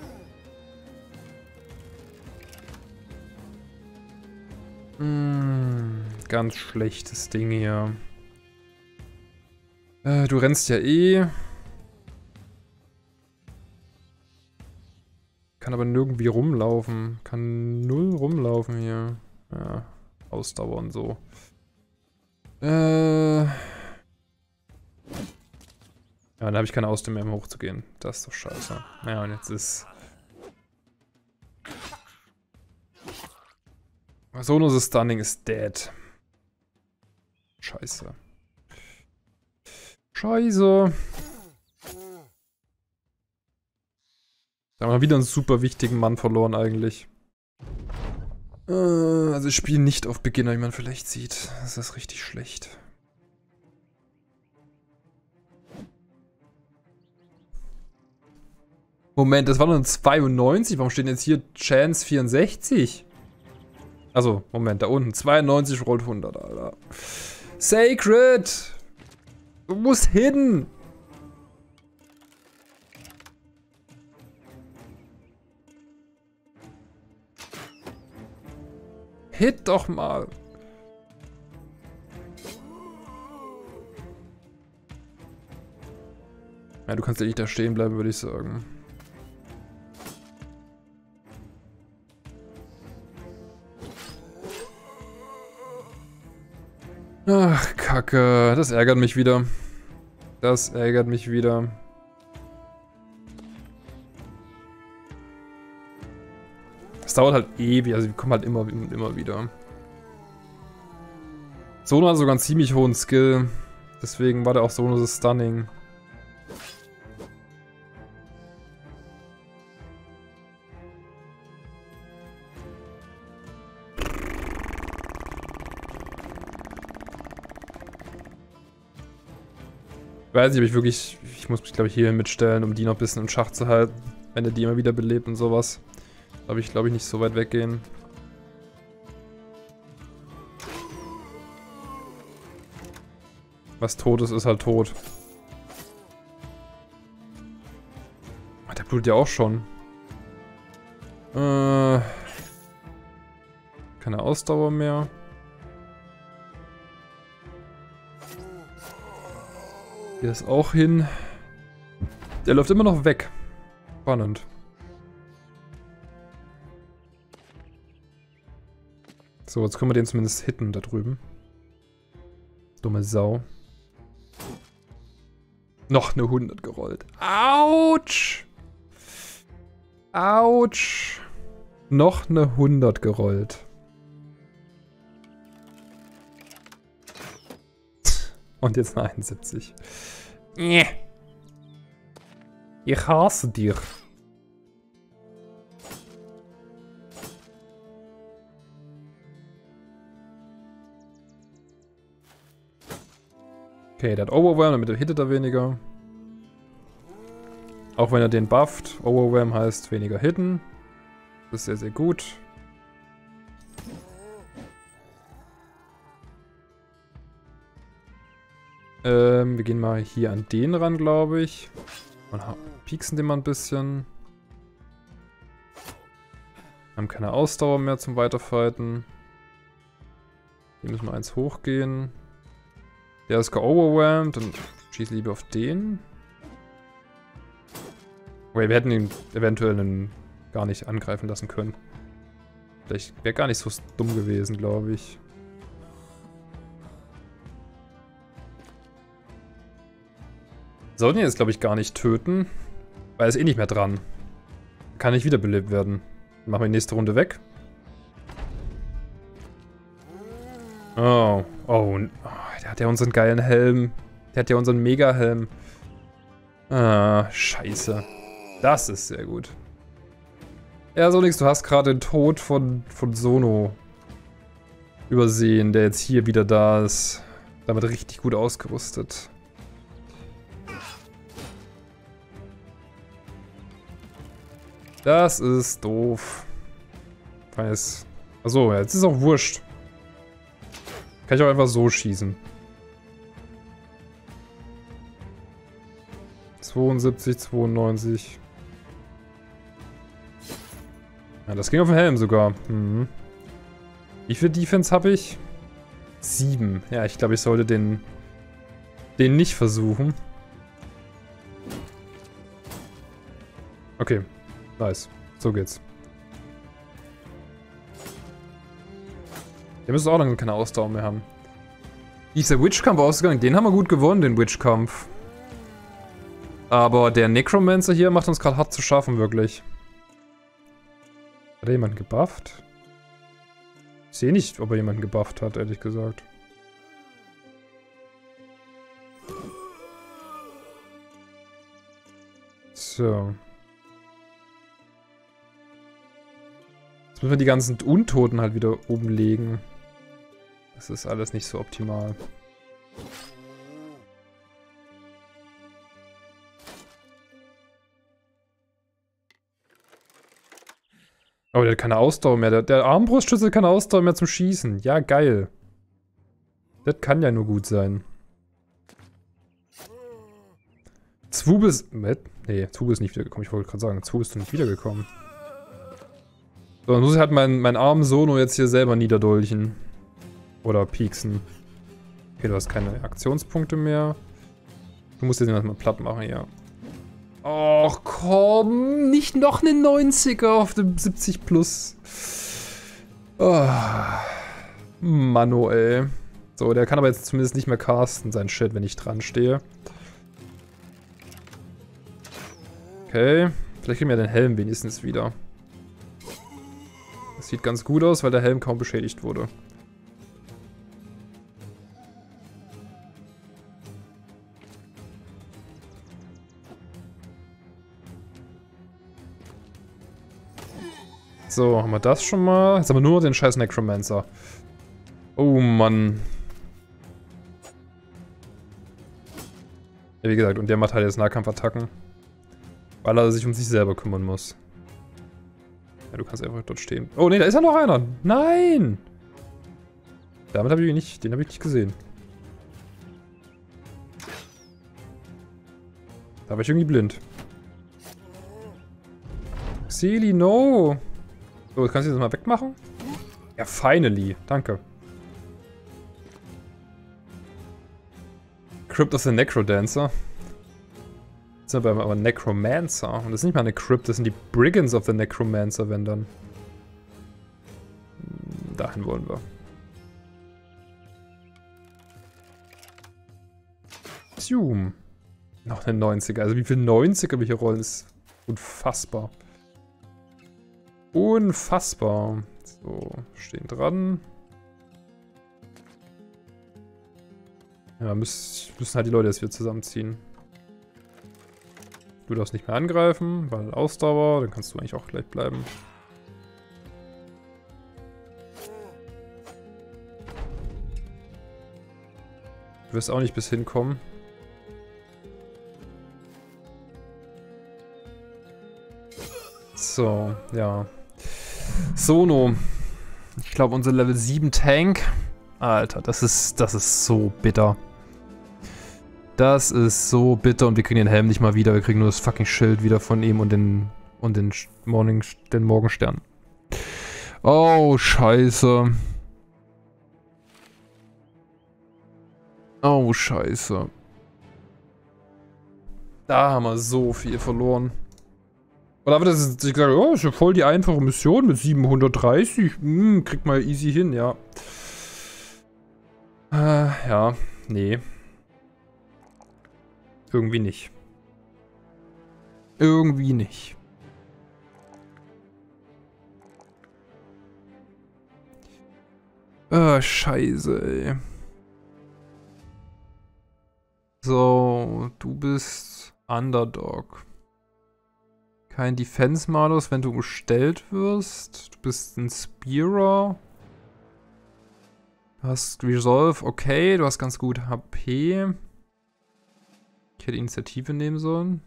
Speaker 1: Hm, ganz schlechtes Ding hier. Äh, du rennst ja eh. Kann aber nirgendwie rumlaufen. Kann null rumlaufen hier. Ja, Ausdauer und so. Äh. Ja, dann habe ich keine Ausdauer mehr, um hochzugehen. Das ist doch scheiße. Ja, und jetzt ist... Sono's Stunning ist dead. Scheiße. Scheiße. Da haben wir wieder einen super wichtigen Mann verloren eigentlich. Äh, also ich spiele nicht auf Beginner, wie man vielleicht sieht. Das ist richtig schlecht. Moment, das war nur ein zweiundneunzig. Warum steht denn jetzt hier Chance vierundsechzig? Also, Moment, da unten. zweiundneunzig rollt hundert, Alter. Sacred! Du musst hin! Hit doch mal! Ja, du kannst ja nicht da stehen bleiben, würde ich sagen. Ach, Kacke. Das ärgert mich wieder. Das ärgert mich wieder. Es dauert halt ewig, also wir kommen halt immer, immer wieder. Sono hat sogar einen ziemlich hohen Skill. Deswegen war der auch Sono so stunning. Ich weiß nicht, ob ich wirklich... Ich muss mich, glaube ich, hierhin mitstellen, um die noch ein bisschen im Schach zu halten. Wenn er die immer wieder belebt und sowas. Darf ich, glaube ich, nicht so weit weggehen. Was tot ist, ist halt tot. Ach, der blutet ja auch schon. Äh... Keine Ausdauer mehr. Hier ist auch hin. Der läuft immer noch weg. Spannend. So, jetzt können wir den zumindest hitten da drüben. Dumme Sau. Noch eine hundert gerollt. Autsch! Autsch! Noch eine hundert gerollt. Und jetzt eine einundsiebzig. Ich hasse dich. Okay, der hat Overwhelm, damit hittet er weniger. Auch wenn er den bufft. Overwhelm heißt weniger hitten. Das ist sehr, sehr gut. Ähm, wir gehen mal hier an den ran, glaube ich. Und pieksen den mal ein bisschen. Haben keine Ausdauer mehr zum Weiterfighten. Hier müssen wir eins hochgehen. Der ist geoverwhelmed, dann schieß lieber auf den. Okay, wir hätten ihn eventuell einen gar nicht angreifen lassen können. Vielleicht wäre gar nicht so dumm gewesen, glaube ich. Sollten ihn jetzt, glaube ich, gar nicht töten, weil er ist eh nicht mehr dran. Kann nicht wiederbelebt werden. Dann machen wir die nächste Runde weg. Oh, oh, oh, der hat ja unseren geilen Helm. Der hat ja unseren Mega-Helm. Ah, scheiße. Das ist sehr gut. Ja, Sonix, du hast gerade den Tod von, von Sono übersehen, der jetzt hier wieder da ist. Damit richtig gut ausgerüstet. Das ist doof. Weiß. Achso, jetzt ist auch wurscht. Kann ich auch einfach so schießen. zweiundsiebzig, zweiundneunzig. Ja, das ging auf den Helm sogar. Mhm. Wie viel Defense habe ich? Sieben. Ja, ich glaube, ich sollte den, den nicht versuchen. Okay, nice. So geht's. Der müsste auch lange keine Ausdauer mehr haben. Wie ist der Witch-Kampf ausgegangen? Den haben wir gut gewonnen, den Witch-Kampf. Aber der Necromancer hier macht uns gerade hart zu schaffen, wirklich. Hat er jemanden gebufft? Ich sehe nicht, ob er jemanden gebufft hat, ehrlich gesagt. So. Jetzt müssen wir die ganzen Untoten halt wieder oben legen. Das ist alles nicht so optimal. Oh, der hat keine Ausdauer mehr. Der, der Armbrustschütze hat keine Ausdauer mehr zum Schießen. Ja, geil. Das kann ja nur gut sein. Zwubel ist... Nee, Zwubel ist nicht wiedergekommen. Ich wollte gerade sagen, Zwubel ist doch nicht wiedergekommen. So, dann muss ich halt meinen mein armen Sono jetzt hier selber niederdolchen. Oder pieksen. Okay, du hast keine Aktionspunkte mehr. Du musst jetzt erstmal platt machen, ja. Och, komm, nicht noch eine neunziger auf dem siebzig plus. Oh, Mano, ey. So, der kann aber jetzt zumindest nicht mehr casten, sein Shit, wenn ich dran stehe. Okay, vielleicht kriegen wir den Helm wenigstens wieder. Das sieht ganz gut aus, weil der Helm kaum beschädigt wurde. So, haben wir das schon mal. Jetzt haben wir nur noch den scheiß Necromancer. Oh Mann. Ja, wie gesagt, und der macht halt jetzt Nahkampfattacken. Weil er sich um sich selber kümmern muss. Ja, du kannst einfach dort stehen. Oh ne, da ist ja noch einer. Nein! Damit habe ich ihn nicht, den habe ich nicht gesehen. Da war ich irgendwie blind. Xeli, no! So, kannst du das mal wegmachen? Ja, finally. Danke. Crypt of the Necrodancer. Das sind aber, aber Necromancer. Und das ist nicht mal eine Crypt, das sind die Brigands of the Necromancer, wenn dann. dahin wollen wir. Zoom. Noch eine neunziger. Also wie viele neunziger wir hier rollen, ist unfassbar. Unfassbar. So, stehen dran. Ja, müssen, müssen halt die Leute jetzt wieder zusammenziehen. Du darfst nicht mehr angreifen, weil Ausdauer, dann kannst du eigentlich auch gleich bleiben. Du wirst auch nicht bis hinkommen. So, ja. Sono. Ich glaube, unser Level sieben Tank. Alter, das ist, das ist so bitter. Das ist so bitter und wir kriegen den Helm nicht mal wieder. Wir kriegen nur das fucking Schild wieder von ihm und den, und den, Morning, den Morgenstern. Oh, scheiße. Oh, scheiße. Da haben wir so viel verloren. Und aber das ist, ich sage, oh, ist ja voll die einfache Mission mit siebenhundertdreißig. Hm, kriegt mal easy hin, ja. Äh, ja, nee. Irgendwie nicht. Irgendwie nicht. Ah, scheiße, ey. So, du bist Underdog. Kein Defense-Malus, wenn du gestellt wirst. Du bist ein Spearer. Du hast Resolve, okay. Du hast ganz gut H P. Ich hätte Initiative nehmen sollen.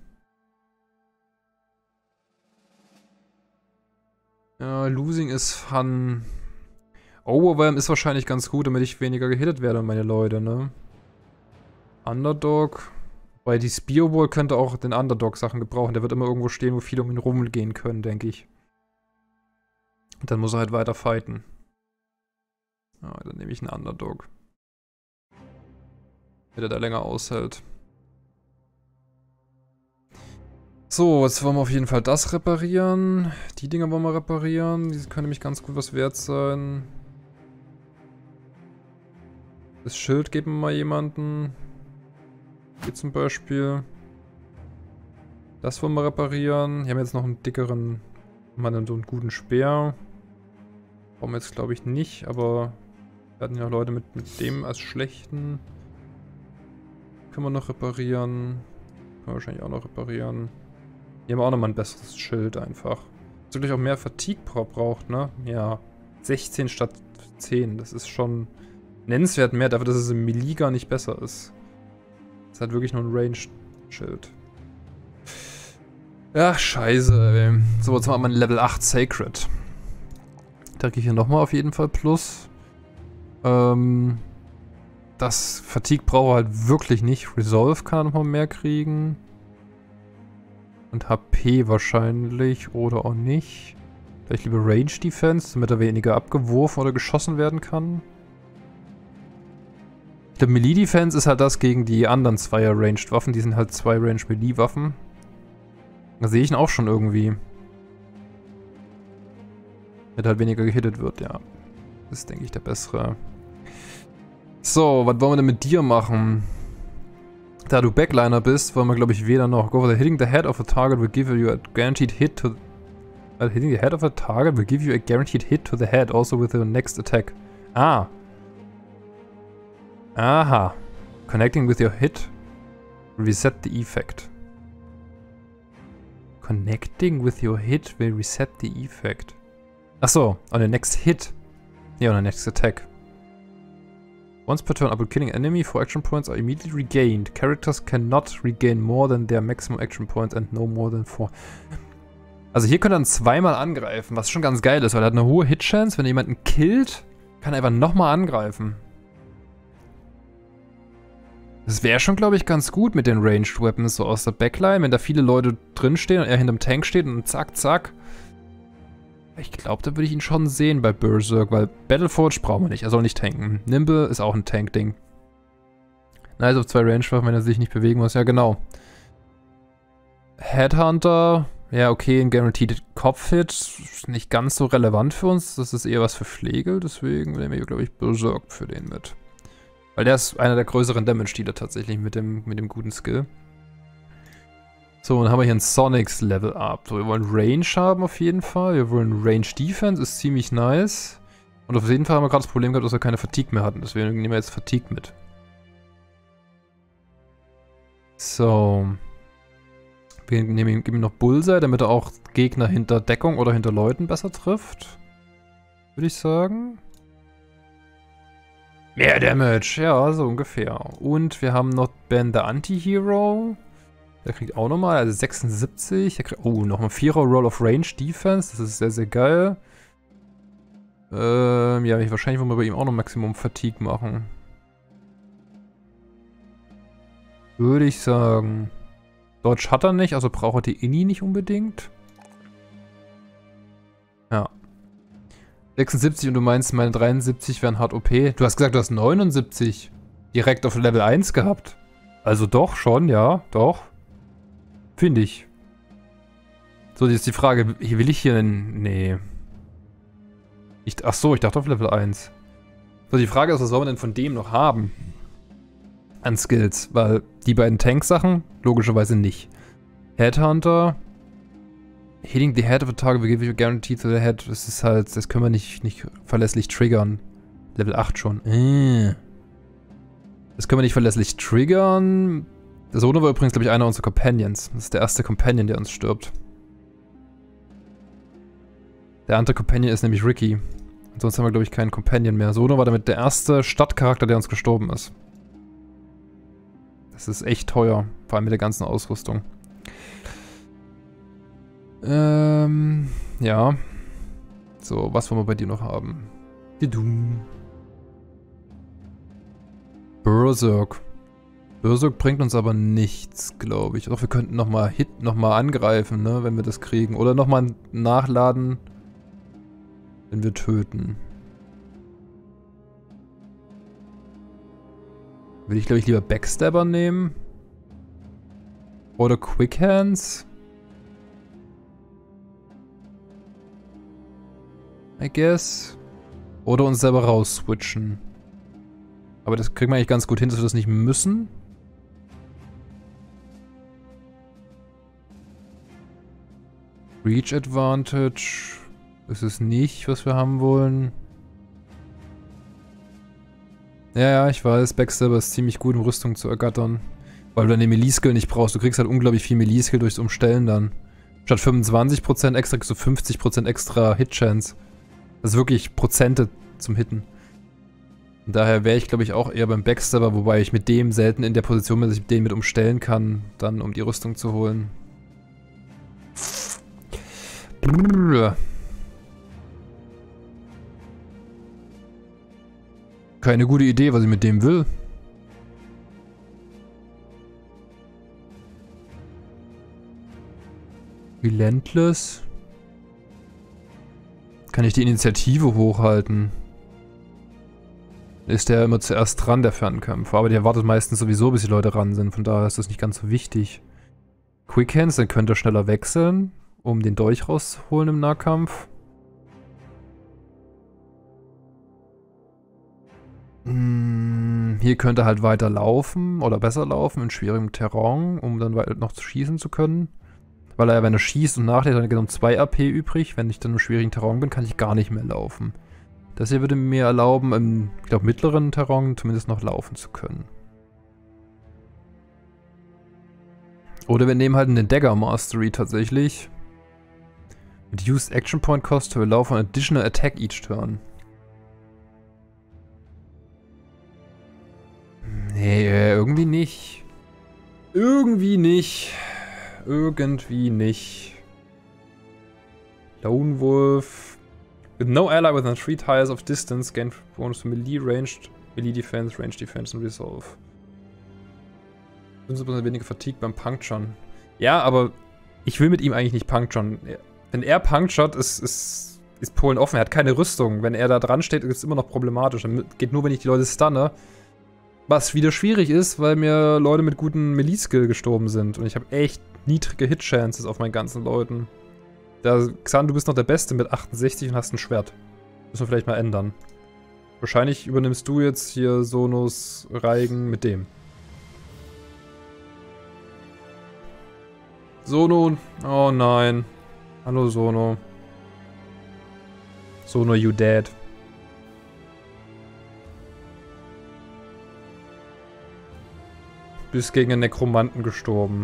Speaker 1: Ja, Losing ist fun. Overwhelm ist wahrscheinlich ganz gut, damit ich weniger gehittet werde, meine Leute, ne? Underdog. Weil die Spearball könnte auch den Underdog-Sachen gebrauchen. Der wird immer irgendwo stehen, wo viele um ihn rumgehen können, denke ich. Und dann muss er halt weiter fighten. Ja, dann nehme ich einen Underdog. Wenn er da länger aushält. So, jetzt wollen wir auf jeden Fall das reparieren. Die Dinger wollen wir reparieren. Die können nämlich ganz gut was wert sein. Das Schild geben wir mal jemanden. Hier zum Beispiel. Das wollen wir reparieren. Hier haben wir jetzt noch einen dickeren, mal so einen guten Speer. Brauchen wir jetzt glaube ich nicht, aber wir hatten ja auch Leute mit, mit dem als schlechten. Können wir noch reparieren. Können wir wahrscheinlich auch noch reparieren. Hier haben wir auch nochmal ein besseres Schild einfach. Dass du gleich auch mehr Fatigue braucht, ne? Ja. sechzehn statt zehn. Das ist schon nennenswert mehr, dafür, dass es im Melee gar nicht besser ist. Das ist halt wirklich nur ein Ranged-Schild. Ja, scheiße, ey. So, jetzt haben wir mal ein Level acht Sacred. Da kriege ich hier nochmal auf jeden Fall Plus. Ähm, das Fatigue braucht er halt wirklich nicht. Resolve kann er nochmal mehr kriegen. Und H P wahrscheinlich oder auch nicht. Vielleicht lieber Range Defense, damit er weniger abgeworfen oder geschossen werden kann. Ich glaube, Melee Defense ist halt das gegen die anderen Zweier Ranged Waffen. Die sind halt zwei Range Melee Waffen. Da sehe ich ihn auch schon irgendwie. Damit halt weniger gehittet wird, ja. Das ist, denke ich, der bessere. So, was wollen wir denn mit dir machen? Da du Backliner bist, wollen wir, glaube ich, weder noch. Go for the hitting the head of a target will give you a guaranteed hit to... Uh, hitting the head of a target will give you a guaranteed hit to the head, also with your next attack. Ah. Aha. Connecting with your hit will reset the effect. Connecting with your hit will reset the effect. Achso, on the next hit. Yeah, on the next attack. Once per turn, upon killing enemy, four action points are immediately regained. Characters cannot regain more than their maximum action points and no more than four. Also hier könnte er zweimal angreifen, was schon ganz geil ist, weil er hat eine hohe Hit-Chance. Wenn er jemanden killt, kann er einfach nochmal angreifen. Das wäre schon, glaube ich, ganz gut mit den Ranged Weapons so aus der Backline, wenn da viele Leute drinstehen und er hinterm Tank steht und zack, zack. Ich glaube, da würde ich ihn schon sehen bei Berserk, weil Battleforge brauchen wir nicht, er soll nicht tanken. Nimble ist auch ein Tank-Ding. Nice auf zwei Range-Waffen, wenn er sich nicht bewegen muss, ja genau. Headhunter, ja okay, ein Guaranteed Kopfhit nicht ganz so relevant für uns. Das ist eher was für Pflege, deswegen nehmen wir, glaube ich, Berserk für den mit. Weil der ist einer der größeren Damage-Dealer tatsächlich mit dem, mit dem guten Skill. So, dann haben wir hier ein Sonics Level Up. So, wir wollen Range haben auf jeden Fall. Wir wollen Range Defense, ist ziemlich nice. Und auf jeden Fall haben wir gerade das Problem gehabt, dass wir keine Fatigue mehr hatten. Deswegen nehmen wir jetzt Fatigue mit. So. Wir nehmen, geben ihm noch Bullseye, damit er auch Gegner hinter Deckung oder hinter Leuten besser trifft. Würde ich sagen. Mehr Damage, ja, so ungefähr. Und wir haben noch Ben, der Anti-Hero. Der kriegt auch nochmal, also sechsundsiebzig. Der kriegt, oh, nochmal vierer Roll of Range Defense. Das ist sehr, sehr geil. Ähm, ja, wahrscheinlich wollen wir bei ihm auch noch Maximum Fatigue machen. Würde ich sagen. Dodge hat er nicht, also braucht er die Inni nicht unbedingt. Ja. sechsundsiebzig und du meinst, meine dreiundsiebzig wären hart O P. Du hast gesagt, du hast neunundsiebzig direkt auf Level eins gehabt. Also doch, schon, ja, doch. Finde ich. So, jetzt die Frage, will ich hier einen... Nee. Ich, ach so, ich dachte auf Level eins. So, die Frage ist, was soll man denn von dem noch haben? An Skills, weil die beiden Tank-Sachen logischerweise nicht. Headhunter, hitting the head of a target will give you a guarantee to the head. Das ist halt, das können wir nicht, nicht verlässlich triggern. Level acht schon. Äh. Das können wir nicht verlässlich triggern. Der Sono war übrigens, glaube ich, einer unserer Companions. Das ist der erste Companion, der uns stirbt. Der andere Companion ist nämlich Ricky. Und sonst haben wir, glaube ich, keinen Companion mehr. Sono war damit der erste Stadtcharakter, der uns gestorben ist. Das ist echt teuer, vor allem mit der ganzen Ausrüstung. Ähm, ja. So, was wollen wir bei dir noch haben? Didum. Berserk. Berserk bringt uns aber nichts, glaube ich. Doch, wir könnten nochmal Hit, nochmal angreifen, ne, wenn wir das kriegen. Oder nochmal nachladen, wenn wir töten. Würde ich, glaube ich, lieber Backstabber nehmen. Oder Quick Hands. I guess. Oder uns selber rausswitchen. Aber das kriegen wir eigentlich ganz gut hin, dass wir das nicht müssen. Reach Advantage. Das ist nicht, was wir haben wollen. Ja, ja, ich weiß, Backstabber ist ziemlich gut, um Rüstung zu ergattern. Weil du dann den Melee-Skill nicht brauchst. Du kriegst halt unglaublich viel Melee-Skill durchs Umstellen dann. Statt fünfundzwanzig Prozent extra kriegst du fünfzig Prozent extra Hit-Chance. Das ist wirklich Prozente zum Hitten. Und daher wäre ich, glaube ich, auch eher beim Backstabber, wobei ich mit dem selten in der Position bin, dass ich den mit umstellen kann, dann um die Rüstung zu holen. Keine gute Idee, was ich mit dem will. Relentless. Kann ich die Initiative hochhalten? Ist der immer zuerst dran, der Fernkämpfer. Aber der wartet meistens sowieso, bis die Leute ran sind. Von daher ist das nicht ganz so wichtig. Quick Hands, dann könnt ihr schneller wechseln, um den Dolch rauszuholen im Nahkampf. Hier könnte er halt weiter laufen oder besser laufen in schwierigem Terrain, um dann noch zu schießen zu können. Weil er, wenn er schießt und nachlädt, dann geht um zwei A P übrig. Wenn ich dann im schwierigen Terrain bin, kann ich gar nicht mehr laufen. Das hier würde mir erlauben, im, ich glaube, mittleren Terrain zumindest noch laufen zu können. Oder wir nehmen halt einen Dagger Mastery tatsächlich. Reduced Action Point Cost to allow for an additional attack each turn. Nee, irgendwie nicht. Irgendwie nicht. Irgendwie nicht. Lone Wolf. With no ally within three tiles of distance, gain bonus to melee, ranged, melee defense, range defense und resolve. fünfzehn Prozent weniger Fatigue beim Puncturen. Ja, aber ich will mit ihm eigentlich nicht puncturen. Wenn er punctured, ist, ist, ist Polen offen. Er hat keine Rüstung. Wenn er da dran steht, ist es immer noch problematisch. Dann geht nur, wenn ich die Leute stunne. Was wieder schwierig ist, weil mir Leute mit gutem Melee-Skill gestorben sind. Und ich habe echt niedrige Hit-Chances auf meinen ganzen Leuten. Da, Xan, du bist noch der Beste mit achtundsechzig und hast ein Schwert. Müssen wir vielleicht mal ändern. Wahrscheinlich übernimmst du jetzt hier Sonos Reigen mit dem. Sono. Oh nein. Hallo Sono. Sono, you dead. Bist gegen einen Nekromanten gestorben.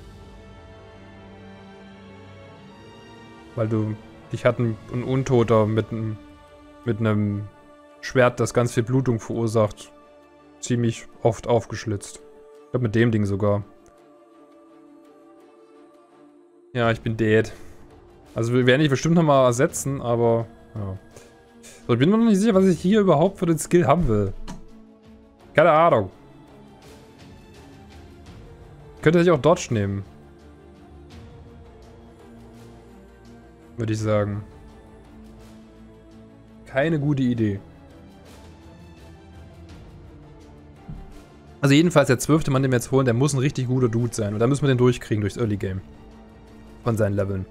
Speaker 1: Weil du... Dich hat ein, ein Untoter mit einem... mit einem Schwert, das ganz viel Blutung verursacht, ziemlich oft aufgeschlitzt. Ich glaube mit dem Ding sogar. Ja, ich bin dead. Also wir werden dich bestimmt nochmal ersetzen, aber... Ja. So, ich bin mir noch nicht sicher, was ich hier überhaupt für den Skill haben will. Keine Ahnung. Könnte ich auch Dodge nehmen. Würde ich sagen. Keine gute Idee. Also jedenfalls der zwölfte Mann, den wir jetzt holen, der muss ein richtig guter Dude sein. Und da müssen wir den durchkriegen durchs Early Game. Von seinen Leveln.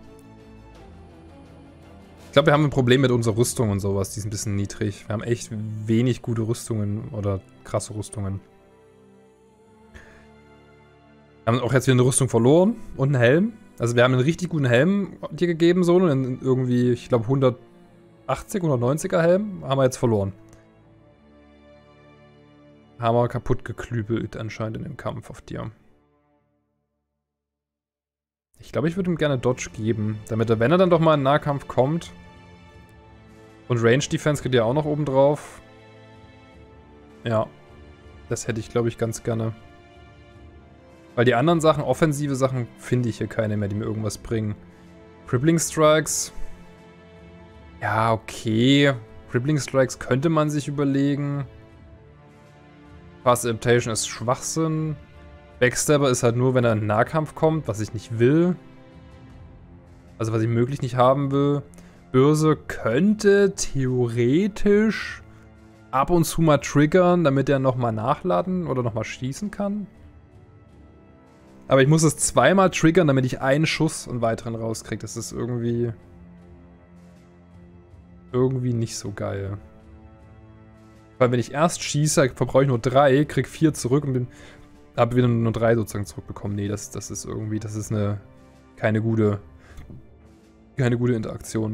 Speaker 1: Ich glaube, wir haben ein Problem mit unserer Rüstung und sowas. Die ist ein bisschen niedrig. Wir haben echt wenig gute Rüstungen oder krasse Rüstungen. Wir haben auch jetzt wieder eine Rüstung verloren und einen Helm. Also wir haben einen richtig guten Helm dir gegeben, so. Und irgendwie, ich glaube, hundertachtzig, hundertneunziger Helm haben wir jetzt verloren. Haben wir kaputt geklübelt anscheinend in dem Kampf auf dir. Ich glaube, ich würde ihm gerne Dodge geben, damit er, wenn er dann doch mal in den Nahkampf kommt. Und Range Defense geht ja auch noch oben drauf. Ja. Das hätte ich, glaube ich, ganz gerne. Weil die anderen Sachen, offensive Sachen, finde ich hier keine mehr, die mir irgendwas bringen. Crippling Strikes. Ja, okay. Crippling Strikes könnte man sich überlegen. Fast Adaptation ist Schwachsinn. Backstabber ist halt nur, wenn er in den Nahkampf kommt, was ich nicht will. Also was ich möglich nicht haben will. Börse könnte theoretisch ab und zu mal triggern, damit er nochmal nachladen oder nochmal schießen kann. Aber ich muss es zweimal triggern, damit ich einen Schuss und weiteren rauskriege. Das ist irgendwie... irgendwie nicht so geil. Weil wenn ich erst schieße, verbrauche ich nur drei, krieg vier zurück und bin... habe wieder nur drei sozusagen zurückbekommen. Nee, das, das ist irgendwie... das ist eine... keine gute... keine gute Interaktion.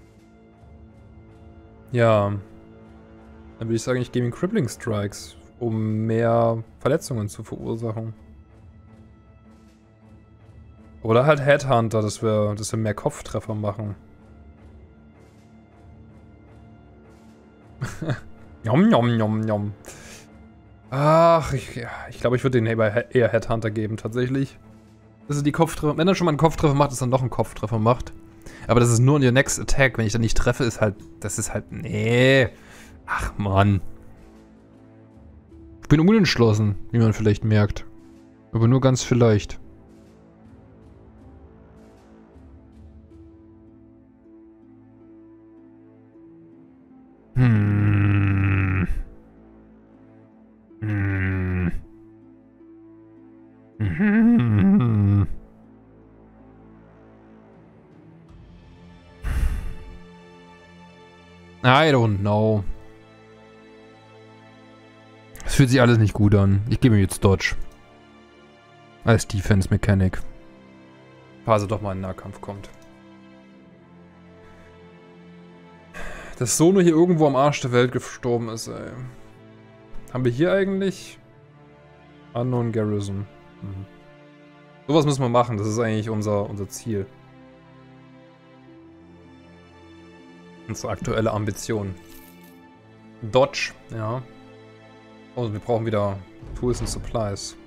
Speaker 1: Ja. Dann würde ich sagen, ich gebe ihm Crippling Strikes, um mehr Verletzungen zu verursachen. Oder halt Headhunter, dass wir, dass wir mehr Kopftreffer machen. Njom, njom, njom, njom. Ach, ich, ja, ich glaube, ich würde den eher Headhunter geben, tatsächlich. Dass er die Kopftreffer, wenn er schon mal einen Kopftreffer macht, dass er noch einen Kopftreffer macht. Aber das ist nur in your next attack. Wenn ich dann nicht treffe, ist halt, das ist halt, nee. Ach, Mann. Ich bin unentschlossen, wie man vielleicht merkt. Aber nur ganz vielleicht. Hm. Hm. Hm. I don't know. Es fühlt sich alles nicht gut an. Ich gebe mir jetzt Dodge. Als Defense Mechanic. Falls er doch mal in den Nahkampf kommt. Dass Sono hier irgendwo am Arsch der Welt gestorben ist, ey. Haben wir hier eigentlich? Unknown Garrison. Mhm. Sowas müssen wir machen, das ist eigentlich unser, unser Ziel. Unsere aktuelle Ambition. Dodge, ja. Oh, wir brauchen wieder Tools and Supplies.